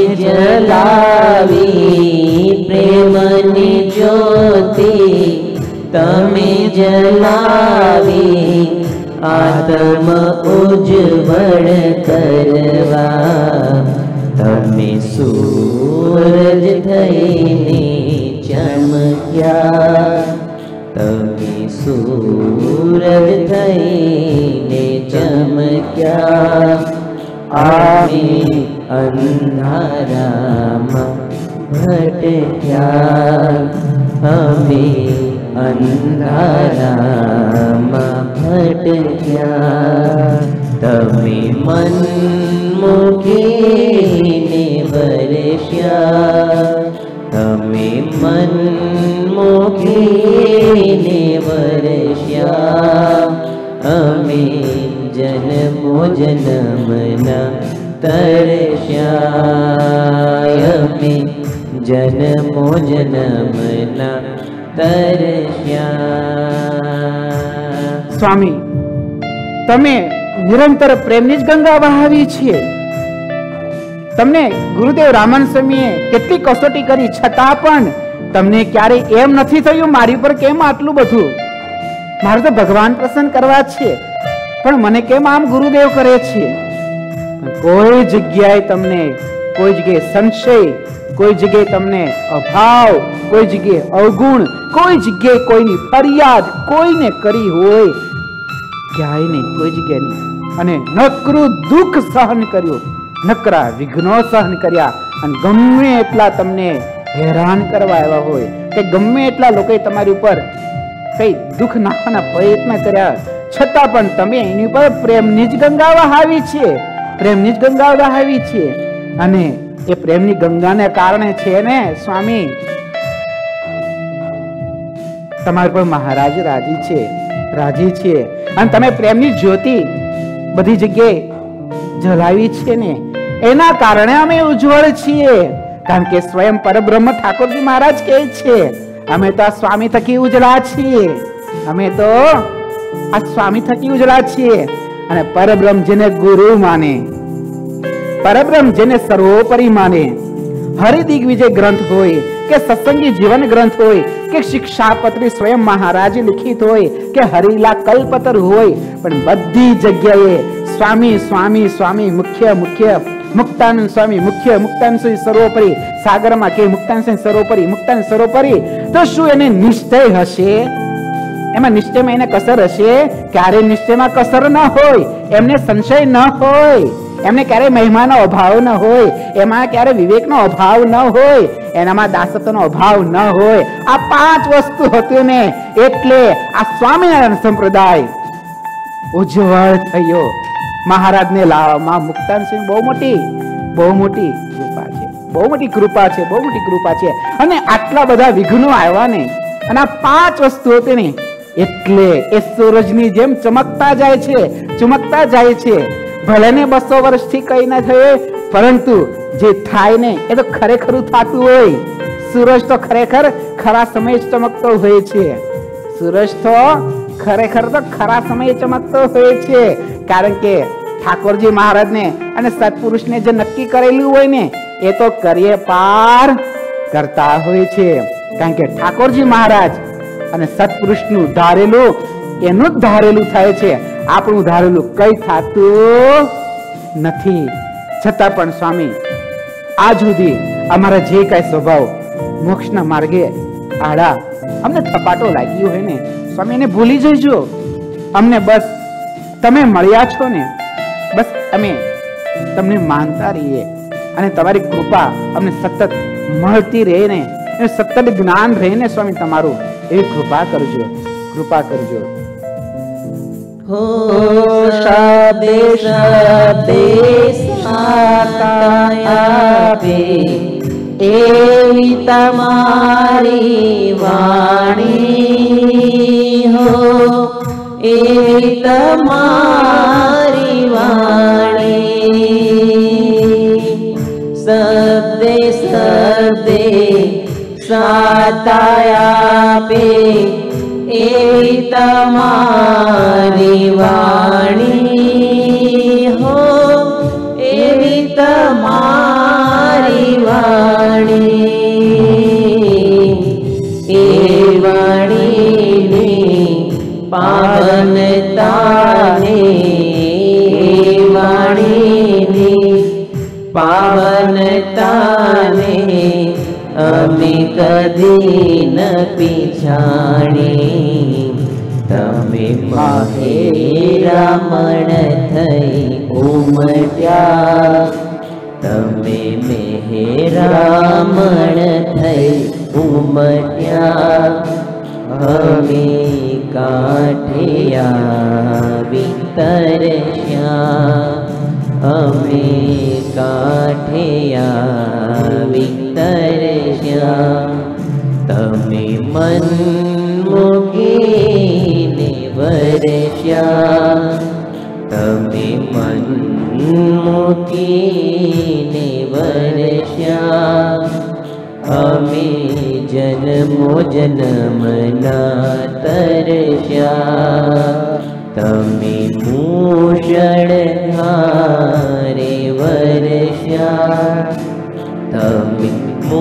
જલાવી, પ્રેમની જ્યોતિ તમે જલાવી, આત્મ ઉજ્જવળ કરવા. તમે સૂરજ થઈને ચમક્યા, તમે સૂરજ થઈને ચમક્યા. અમે અંધારામાં ભટક્યા, અમે અંધારામાં ભટક્યા. તમે મન મૂકીને વરસ્યા, તમે મન મૂકીને વરસ્યા. અમે જન્મો જન્મના તરસ્યા, અમે જન્મો જન્મના તરસ્યા. સ્વામી તમે નિરંતર પ્રેમની જ ગંગા વહાવી છે, તમને ગુરુદેવ રામાનંદ સ્વામીએ કેટલી કસોટી કરી, છતાં પણ તમને ક્યારે એમ નથી થયું મારી પર કેમ આટલું બધું, મારે તો ભગવાન પ્રસન્ન કરવા છે પણ મને કેમ આમ ગુરુદેવ કરે છે? કોઈ જગ્યાએ તમને કોઈ જગ્યાએ સંશય, કોઈ જગ્યાએ તમને અભાવ, કોઈ જગ્યાએ અવગુણ, કોઈ જગ્યાએ કોઈની ફરિયાદ કોઈને કરી હોય? ક્યાંય નહીં, કોઈ જગ્યાએ નહીં. અને નકરું દુઃખ સહન કર્યું, નકરા વિઘ્નો સહન કર્યા. અને ગમે એટલા તમને હેરાન કરવા આવ્યા હોય કે ગમે એટલા લોકોએ તમારી ઉપર કઈ દુઃખ નાખવાના પ્રયત્ન કર્યા, છતાં પણ તમે એની ઉપર પ્રેમની જ ગંગા વહાવી છે, પ્રેમની જ ગંગા વહાવી છે. અને એ પ્રેમની ગંગાને કારણે છે ને સ્વામી તમારા પર મહારાજ રાજી છે, રાજી છે. અને તમે પ્રેમની જ્યોતિ બધી જગ્યાએ જલાવી છે ને, એના કારણે અમે ઉજ્જવળ છીએ. કારણ કે સ્વયં પરબ્રહ્મ ઠાકોરજી મહારાજ કહે છે અમે તો આ સ્વામી થકી ઉજળા છીએ, અમે તો આ સ્વામી થકી ઉજળા છીએ. અને પરબ્રહ્મ જેને ગુરુ માને, પરબ્રહ્મ જેને સર્વોપરી માને, હરિદિગ્વિજય ગ્રંથ હોય કે સત્સંગી જીવન ગ્રંથ હોય કે શિક્ષાપત્રી સ્વયં મહારાજે લિખિત હોય કે હરિલા કલ્પતર હોય, પણ બધી જગ્યાએ સ્વામી સ્વામી સ્વામી મુખ્ય મુખ્ય મુક્તાનંદ સ્વામી મુખ્ય, મુક્તાનંદ સ્વામી સર્વોપરી. સાગરમાં કે મુક્તાનંદ સ્વામી સર્વોપરી, મુક્તાનંદ સર્વોપરી. તો શું એને નિશ્ચય હશે? એમાં નિશ્ચયમાં એને કસર હશે? ક્યારે નિશ્ચયમાં કસર ન હોય, એમને સંશય ન હોય, એમને ક્યારે મહિમાનો અભાવ ન હોય, એમાં ક્યારે વિવેકનો અભાવ ન હોય, એનામાં દાસત્વનો અભાવ ન હોય. આ પાંચ વસ્તુ હતું ને એટલે આ સ્વામિનારાયણ સંપ્રદાય ઉજ્જવળ થયો. મહારાજને લાવવામાં મુક્તાનંદ બહુ મોટી બહુ મોટી કૃપા છે, બહુ મોટી કૃપા છે, બહુ મોટી કૃપા છે. અને આટલા બધા વિઘ્નો આવ્યા ને, અને આ પાંચ વસ્તુ હતી ને એટલે એ સૂરજની જેમ ચમકતા જાય છે, ચમકતા જાય છે. ભલે ને બસો વર્ષથી કઈ ના થયે, પરંતુ જે થાય ને એ તો ખરેખર થતું હોય. સૂરજ તો ખરેખર ખરા સમયે ચમકતો હોય છે, સૂરજ તો ખરેખર તો ખરા સમયે ચમકતો હોય છે. કારણ કે ઠાકોરજી મહારાજને અને સત્પુરુષને જે નક્કી કરેલું હોય ને એ તો કરીએ પાર કરતા હોય છે. કારણ કે ઠાકોરજી મહારાજ અને સત્પુરુષનું ધારેલું એનું જ ધારેલું થાય છે, આપણું ધારેલું કઈ થતું નથી. છતાં પણ સ્વામી આજ સુધી અમારા જે કઈ સ્વભાવ મોક્ષના માર્ગે આડા અમને થપાટો લાગ્યો હોય ને સ્વામી એને ભૂલી જજો. અમને બસ તમે મળ્યા છો ને બસ અમે તમને માનતા રહીએ અને તમારી કૃપા અમને સતત મળતી રહે ને, સતત જ્ઞાન રહે ને સ્વામી તમારું, એવી કૃપા કરજો, કૃપા કરજો. હો શબ્દે શબ્દે સાતાયાપે એવી તમારી વાણી, હો એવી તમારી વાણી. શબ્દે શબ્દે સાતાયાપે એવી તમારી વાણી, હો એવી તમારી વાણી. એ વાણીની પાવનતાને, એ વાણીની પાવનતાને અમે કદી ન પીછાણી. તમે મહેરામણ થઈ ઉમટ્યા, તમે મહેરામણ થઈ ઉમટ્યા. અમે કાંઠે આવી તરસ્યા, અમે કાંઠે આવી તરસ્યા. તમે મન મૂકીને વરસ્યા, તમે મન મૂકીને વરસ્યા. અમે જન્મો જન્મના તરસ્યા, તમે મૂષળ હારે વરસ્યા. તમે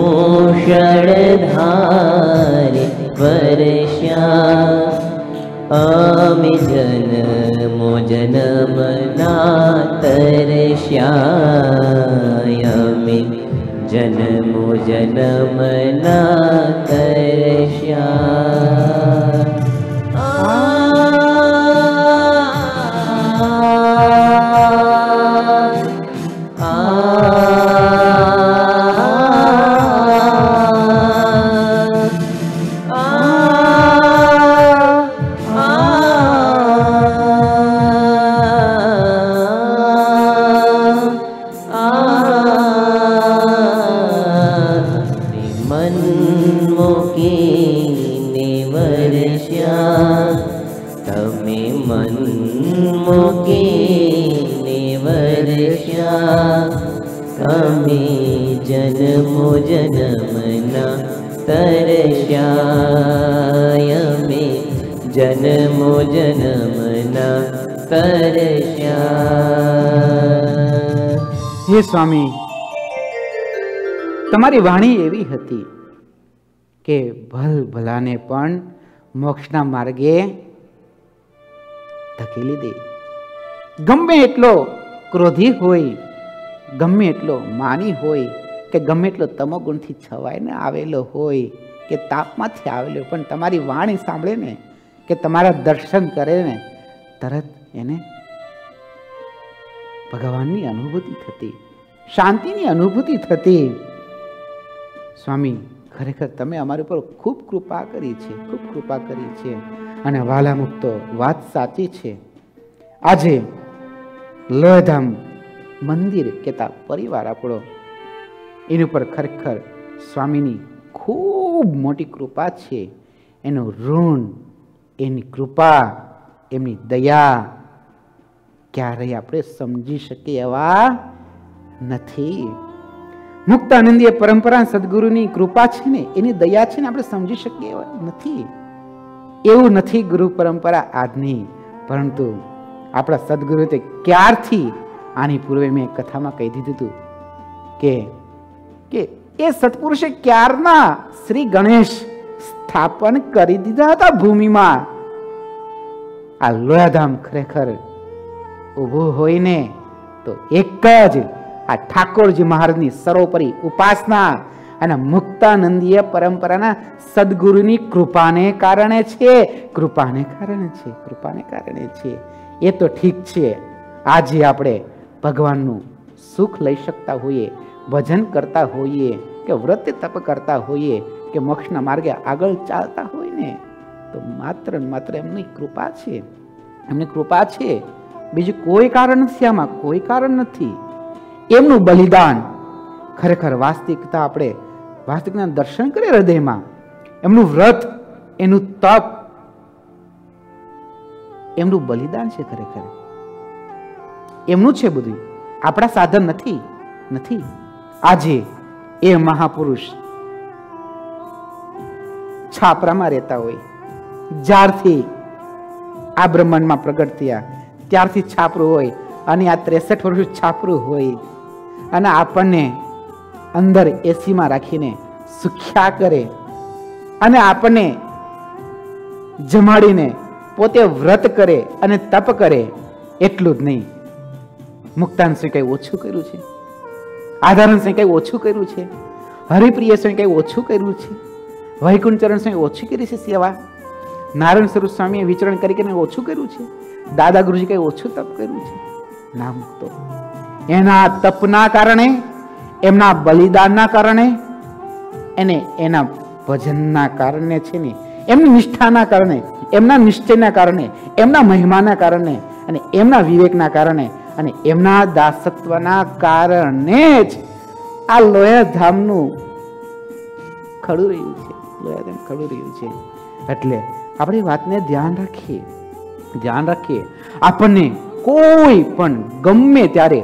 મૂષળધારે વર્ષ્યા અમે જન્મો જન્મના તરસ્યા અમે જન્મો જન્મના તરસ્યા જન્મો જન્મના તરસ્યા. હે સ્વામી, તમારી વાણી એવી હતી કે ભલ ભલાને પણ મોક્ષના માર્ગે ધકેલી દે. ગમે એટલો ક્રોધી હોય, ગમે એટલો માની હોય, કે ગમે એટલો તમોગુણથી છવાઈને આવેલો હોય, કે તાપમાંથી આવેલો, પણ તમારી વાણી સાંભળે ને, કે તમારા દર્શન કરે ને, તરત એને ભગવાનની અનુભૂતિ થતી, શાંતિની અનુભૂતિ થતી. સ્વામી, ખરેખર તમે અમારી ઉપર ખૂબ કૃપા કરી છે, ખૂબ કૃપા કરી છે. અને વાલા મુક્તો, વાત સાચી છે. આજે લોહેધામ મંદિર કેતા પરિવાર આપણો, એની ઉપર ખરેખર સ્વામીની ખૂબ મોટી કૃપા છે. એનું ઋણ, એની કૃપા, એમની દયા ક્યારેય આપણે સમજી શકીએ એવા નથી. મુક્તાનંદીય પરંપરા સદગુરુની કૃપા છે ને, એની દયા છે ને, આપણે સમજી શકીએ એવા નથી. એવું નથી ગુરુ પરંપરા આજની, પરંતુ આપણા સદગુરુ તે ક્યારથી, આની પૂર્વે મેં કથામાં કહી દીધું હતું કે કે એ સત્પુરુષે ક્યારના શ્રી ગણેશ સ્થાપન કરી દીધા હતા ભૂમિમાં. આ લોયાધામ ખરેખર ઊભું હોય ને તો એક જ આ ઠાકોરજી મહારાજની સર્વોપરી ઉપાસના અને મુક્તાનંદીય પરંપરાના સદગુરુની કૃપાને કારણે છે. કૃપાને કારણે છે, કૃપાને કારણે છે. એ તો ઠીક છે, આજે આપણે ભગવાનનું સુખ લઈ શકતા હોઈએ, ભજન કરતા હોઈએ, કે વ્રત તપ કરતા હોઈએ, કે મોક્ષના માર્ગે આગળ ચાલતા હોય ને, તો માત્ર માત્ર એમની કૃપા છે, એમની કૃપા છે. બીજું કોઈ કારણ નથી, આમાં કોઈ કારણ નથી. એમનું બલિદાન ખરેખર વાસ્તવિકતા, આપણે વાસ્તવિકના દર્શન કરીએ હૃદયમાં. એમનું વ્રત, એનું તપ, એમનું બલિદાન છે. ખરેખર એમનું છે બધું, આપણા સાધન નથી નથી આજે એ મહાપુરુષ છાપરામાં રહેતા હોય, જ્યારથી આ બ્રહ્માંડમાં પ્રગટ થયા ત્યારથી છાપરું હોય, અને આ ત્રેસઠ વર્ષ છાપરું હોય, અને આપણને અંદર એસીમાં રાખીને સુખ્યા કરે, અને આપણને જમાડીને પોતે વ્રત કરે અને તપ કરે. એટલું જ નહીં, મુક્તાન સિંહ કઈ ઓછું કર્યું છે? આધારણ સિંહ કઈ ઓછું કર્યું છે? હરિપ્રિય સિંહ કઈ ઓછું કર્યું છે? વૈકુંઠ ચરણ સિંહ ઓછી કરી છે સેવા? નારાયણ સ્વરૂપ સ્વામીએ વિચરણ કરી કરીને ઓછું કર્યું છે? દાદા ગુરુજી કઈ ઓછું તપ કર્યું છે? ના મુક્તો, એના તપના કારણે, એમના બલિદાનના કારણે, એને એના ભજનના કારણે છે ને, એમની નિષ્ઠાના કારણે, એમના નિશ્ચયના કારણે, એમના મહિમાના કારણે, અને એમના વિવેકના કારણે, અને એમના દાસત્વના કારણે જ આ લોયાધામનું ખડું રહ્યું છે. લોયાધામ ખડું રહ્યું છે. એટલે આપણે વાતને ધ્યાન રાખીએ, ધ્યાન રાખીએ. આપણને કોઈ પણ ગમે ત્યારે,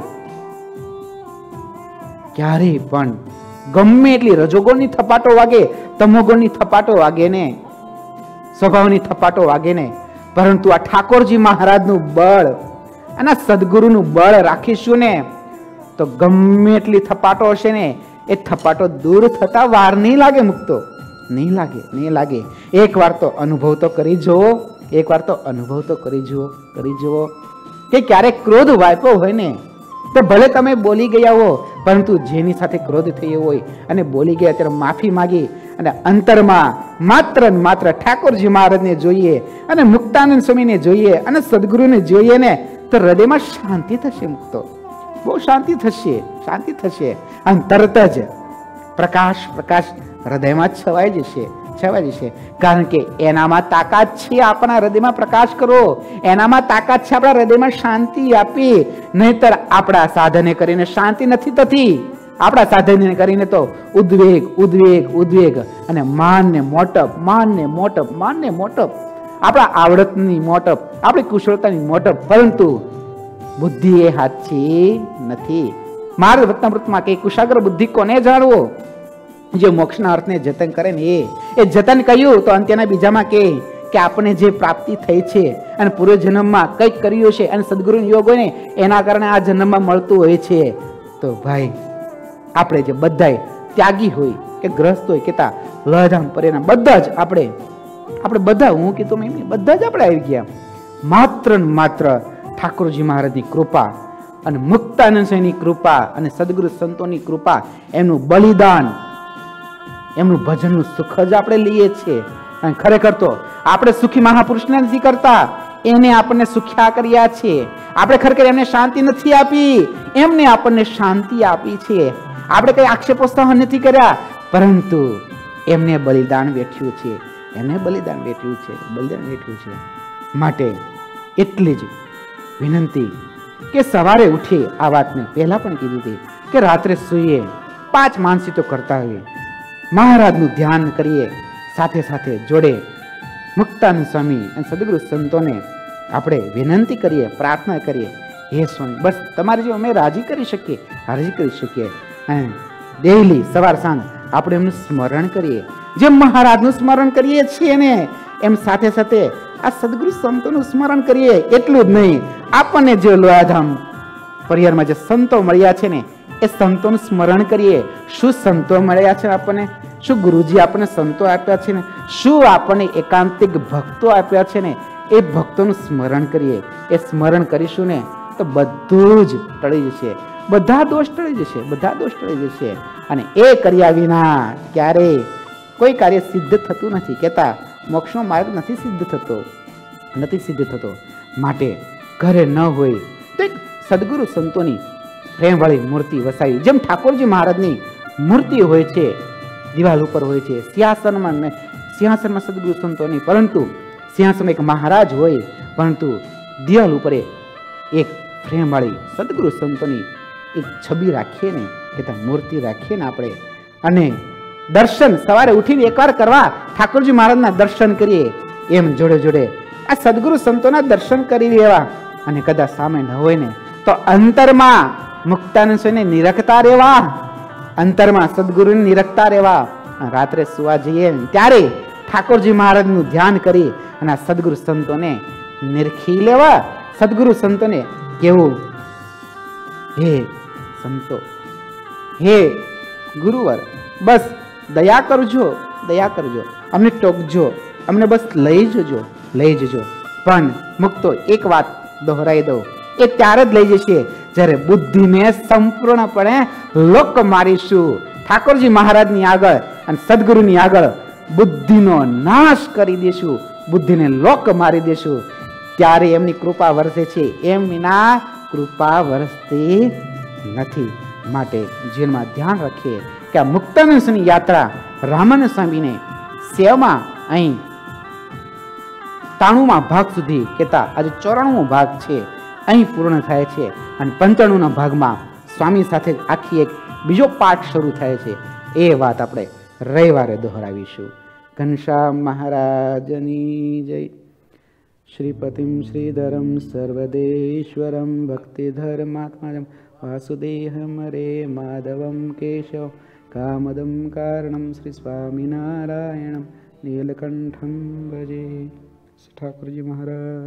ક્યારેય પણ ગમે એટલી રજોગુણની થપાટો વાગે, તમોગુણની થપાટો વાગે ને, સ્વભાવની થપાટો વાગે ને, પરંતુ આ ઠાકોરજી મહારાજનું બળ અને સદગુરુનું બળ રાખીશું ને, તો ગમે એટલી થપાટો હશે ને એ થપાટો દૂર થતા વાર નહીં લાગે મુક્તો, નહીં લાગે, નહીં લાગે. એક વાર તો અનુભવ તો કરી જુઓ, એક વાર તો અનુભવ તો કરી જુઓ, કરી જુઓ કે ક્યારેક ક્રોધ વાપ્યો હોય ને તો ભલે તમે બોલી ગયા હો, પરંતુ જેની સાથે ક્રોધ થયો હોય અને બોલી ગયા ત્યારે માફી માગી અને અંતરમાં માત્ર ને માત્ર ઠાકોરજી મહારાજને જોઈએ અને મુક્તાનંદ સ્વામીને જોઈએ અને સદગુરુને જોઈએ ને તો હૃદયમાં શાંતિ થશે. મુક્તો બહુ શાંતિ થશે, શાંતિ થશે અને તરત જ પ્રકાશ પ્રકાશ હૃદયમાં છવાઈ જશે, છવાઈ જશે. કારણ કે એનામાં તાકાત છે આપણા હૃદયમાં પ્રકાશ કરો, એનામાં તાકાત છે આપણા હૃદયમાં શાંતિ આપી. નહીતર આપણા સાધને કરીને શાંતિ નથી થતી. આપણા સાધને કરીને તો ઉદ્વેગ ઉદ્વેગ ઉદ્વેગ અને માન ને મોટપ, માન ને મોટપ, માન ને મોટપ, આપણા આવડતની મોટપ, આપણી કુશળતાની મોટપ, પરંતુ બુદ્ધિ એ સાચી નથી. માર્ગ વતનામૃતમાં કે કુશાગ્ર બુદ્ધિ કોને જાણવો? જે મોક્ષના અર્થને જતન કરે ને એ એ જતન કહ્યું તો અંત્યના બીજામાં કે કે આપણે જે પ્રાપ્તિ થઈ છે અને પૂર્વ જન્મમાં કંઈક કર્યું છે અને સદગુરુનો યોગ હોય ને એના કારણે આ જન્મમાં મળતું હોય છે. તો ભાઈ આપણે જે બધાય ત્યાગી હોય કે ગ્રસ્ત હોય કેતા લધામ પરેના બધા જ આપણે આપણે બધા હું કીધું મેં બધા જ આપણે આવી ગયા. માત્ર ને માત્ર ઠાકોરજી મહારાજની કૃપા અને મુક્તાનંદ સ્વામીની કૃપા અને સદગુરુ સંતોની કૃપા, એમનું બલિદાન, એમનું ભજનનું સુખ જ આપણે લઈએ છીએ. અને ખરેખર તો આપણે સુખી મહાપુરુષને નથી કરતા, એને આપણને સુખ્યા કર્યા છે. આપણે ખરેખર એમને શાંતિ નથી આપી, એમને આપણને શાંતિ આપી છે. આપણે કઈ આક્ષેપો સહન નથી કર્યા, પરંતુ એમને બલિદાન વેઠ્યું છે, એમને બલિદાન વેઠ્યું છે, બલિદાન વેઠ્યું છે. માટે એટલી જ વિનંતી કે સવારે ઉઠી આ વાતને પહેલા પણ કીધી હતી કે રાત્રે સૂઈએ પાંચ માનસી તો કરતા હોઈએ, મહારાજનું ધ્યાન કરીએ, સાથે સાથે જોડે મુક્તાનંદ સ્વામી અને સદગુરુ સંતોને આપણે વિનંતી કરીએ, પ્રાર્થના કરીએ, હે સ્વામી બસ તમારી જે અમે રાજી કરી શકીએ, રાજી કરી શકીએ. અને ડેઈલી સવાર સાંજ આપણે એમનું સ્મરણ કરીએ, જેમ મહારાજનું સ્મરણ કરીએ છીએ ને એમ સાથે સાથે આ સદગુરુ સંતોનું સ્મરણ કરીએ. એટલું જ નહીં, આપણને જે લોયાધામ પરિવારમાં જે સંતો મળ્યા છે ને એ સંતોનું સ્મરણ કરીએ. શું સંતો મળ્યા છે આપણને, શું ગુરુજી આપણને સંતો આપ્યા છે ને, શું આપણને એકાંતિક ભક્તો આપ્યા છે ને એ ભક્તોનું સ્મરણ કરીએ. એ સ્મરણ કરીશું ને તો બધું જ ટળી જશે, બધા દોષ ટળી જશે, બધા દોષ ટળી જશે. અને એ કર્યા વિના ક્યારેય કોઈ કાર્ય સિદ્ધ થતું નથી. કહેતા મોક્ષનો માર્ગ નથી સિદ્ધ થતો, નથી સિદ્ધ થતો. માટે ઘરે ન હોય તો એક સદગુરુ સંતોની પ્રેમવાળી મૂર્તિ વસાવી, જેમ ઠાકોરજી મહારાજની મૂર્તિ હોય છે, દિવાલ ઉપર હોય છે, સિંહાસનમાં સિંહાસનમાં સદગુરુ સંતો નહીં, પરંતુ સિંહાસનમાં એક મહારાજ હોય, પરંતુ દિવાલ ઉપર એક પ્રેમવાળી સદગુરુ સંતોની એક છબી રાખીએ ને, કે મૂર્તિ રાખીએ ને આપણે, અને દર્શન સવારે ઉઠીને એકવાર કરવા ઠાકોરજી મહારાજના દર્શન કરીએ. એમ જોડે જોડે આ સદગુરુ સંતોના દર્શન કરી લેવા. અને કદાચ સામે ન હોય ને તો અંતરમાં મુક્તાનંદ સ્વામીને નિરખતા રહેવા, અંતરમાં સદગુરુને નિરખતા રહેવા. રાત્રે સુવા જઈએ ત્યારે ઠાકોરજી મહારાજનું ધ્યાન કરી અને આ સદગુરુ સંતોને નિરખી લેવા. સદગુરુ સંતોને કેવું, હે સંતો, હે ગુરુવર, બસ દયા કરજો, દયા કરજો, અમને ટોકજો, અમને બસ લઈ જજો, લઈ જજો. પણ મુક્તો એક વાત દોહરાઈ દઉં, એ ત્યારે જ લઈ જશે જ્યારે બુદ્ધિને સંપૂર્ણપણે લોક મારીશું. ઠાકોરજી મહારાજની આગળ અને સદગુરુની આગળ બુદ્ધિનો નાશ કરી દેશું, બુદ્ધિને લોક મારી દેશું, ત્યારે એમની કૃપા વરસે છે, એમ વિના કૃપા વરસતી નથી. માટે જીવનમાં ધ્યાન રાખીએ કે આ મુક્તાનંદ સ્વામીની યાત્રા રામાનંદ સ્વામીને સેવામાં અહીં તાણુમાં ભાગ સુધી કહેતા આજે ચોરાણું ભાગ છે અહીં પૂર્ણ થાય છે. અને પંચાણુંના ભાગમાં સ્વામી સાથે આખી એક બીજો પાઠ શરૂ થાય છે. એ વાત આપણે રવિવારે દોહરાવીશું. ઘનશ્યામ મહારાજની જય. શ્રીપતિમ શ્રીધરમ સર્વદેશ્વરમ ભક્તિધર્માત્માજમ વાસુદેહમ હરે માધવમ કેશવ કામદમ કારણમ શ્રી સ્વામિનારાયણમ નીલકંઠમ ભજે. ઠાકોરજી મહારાજ.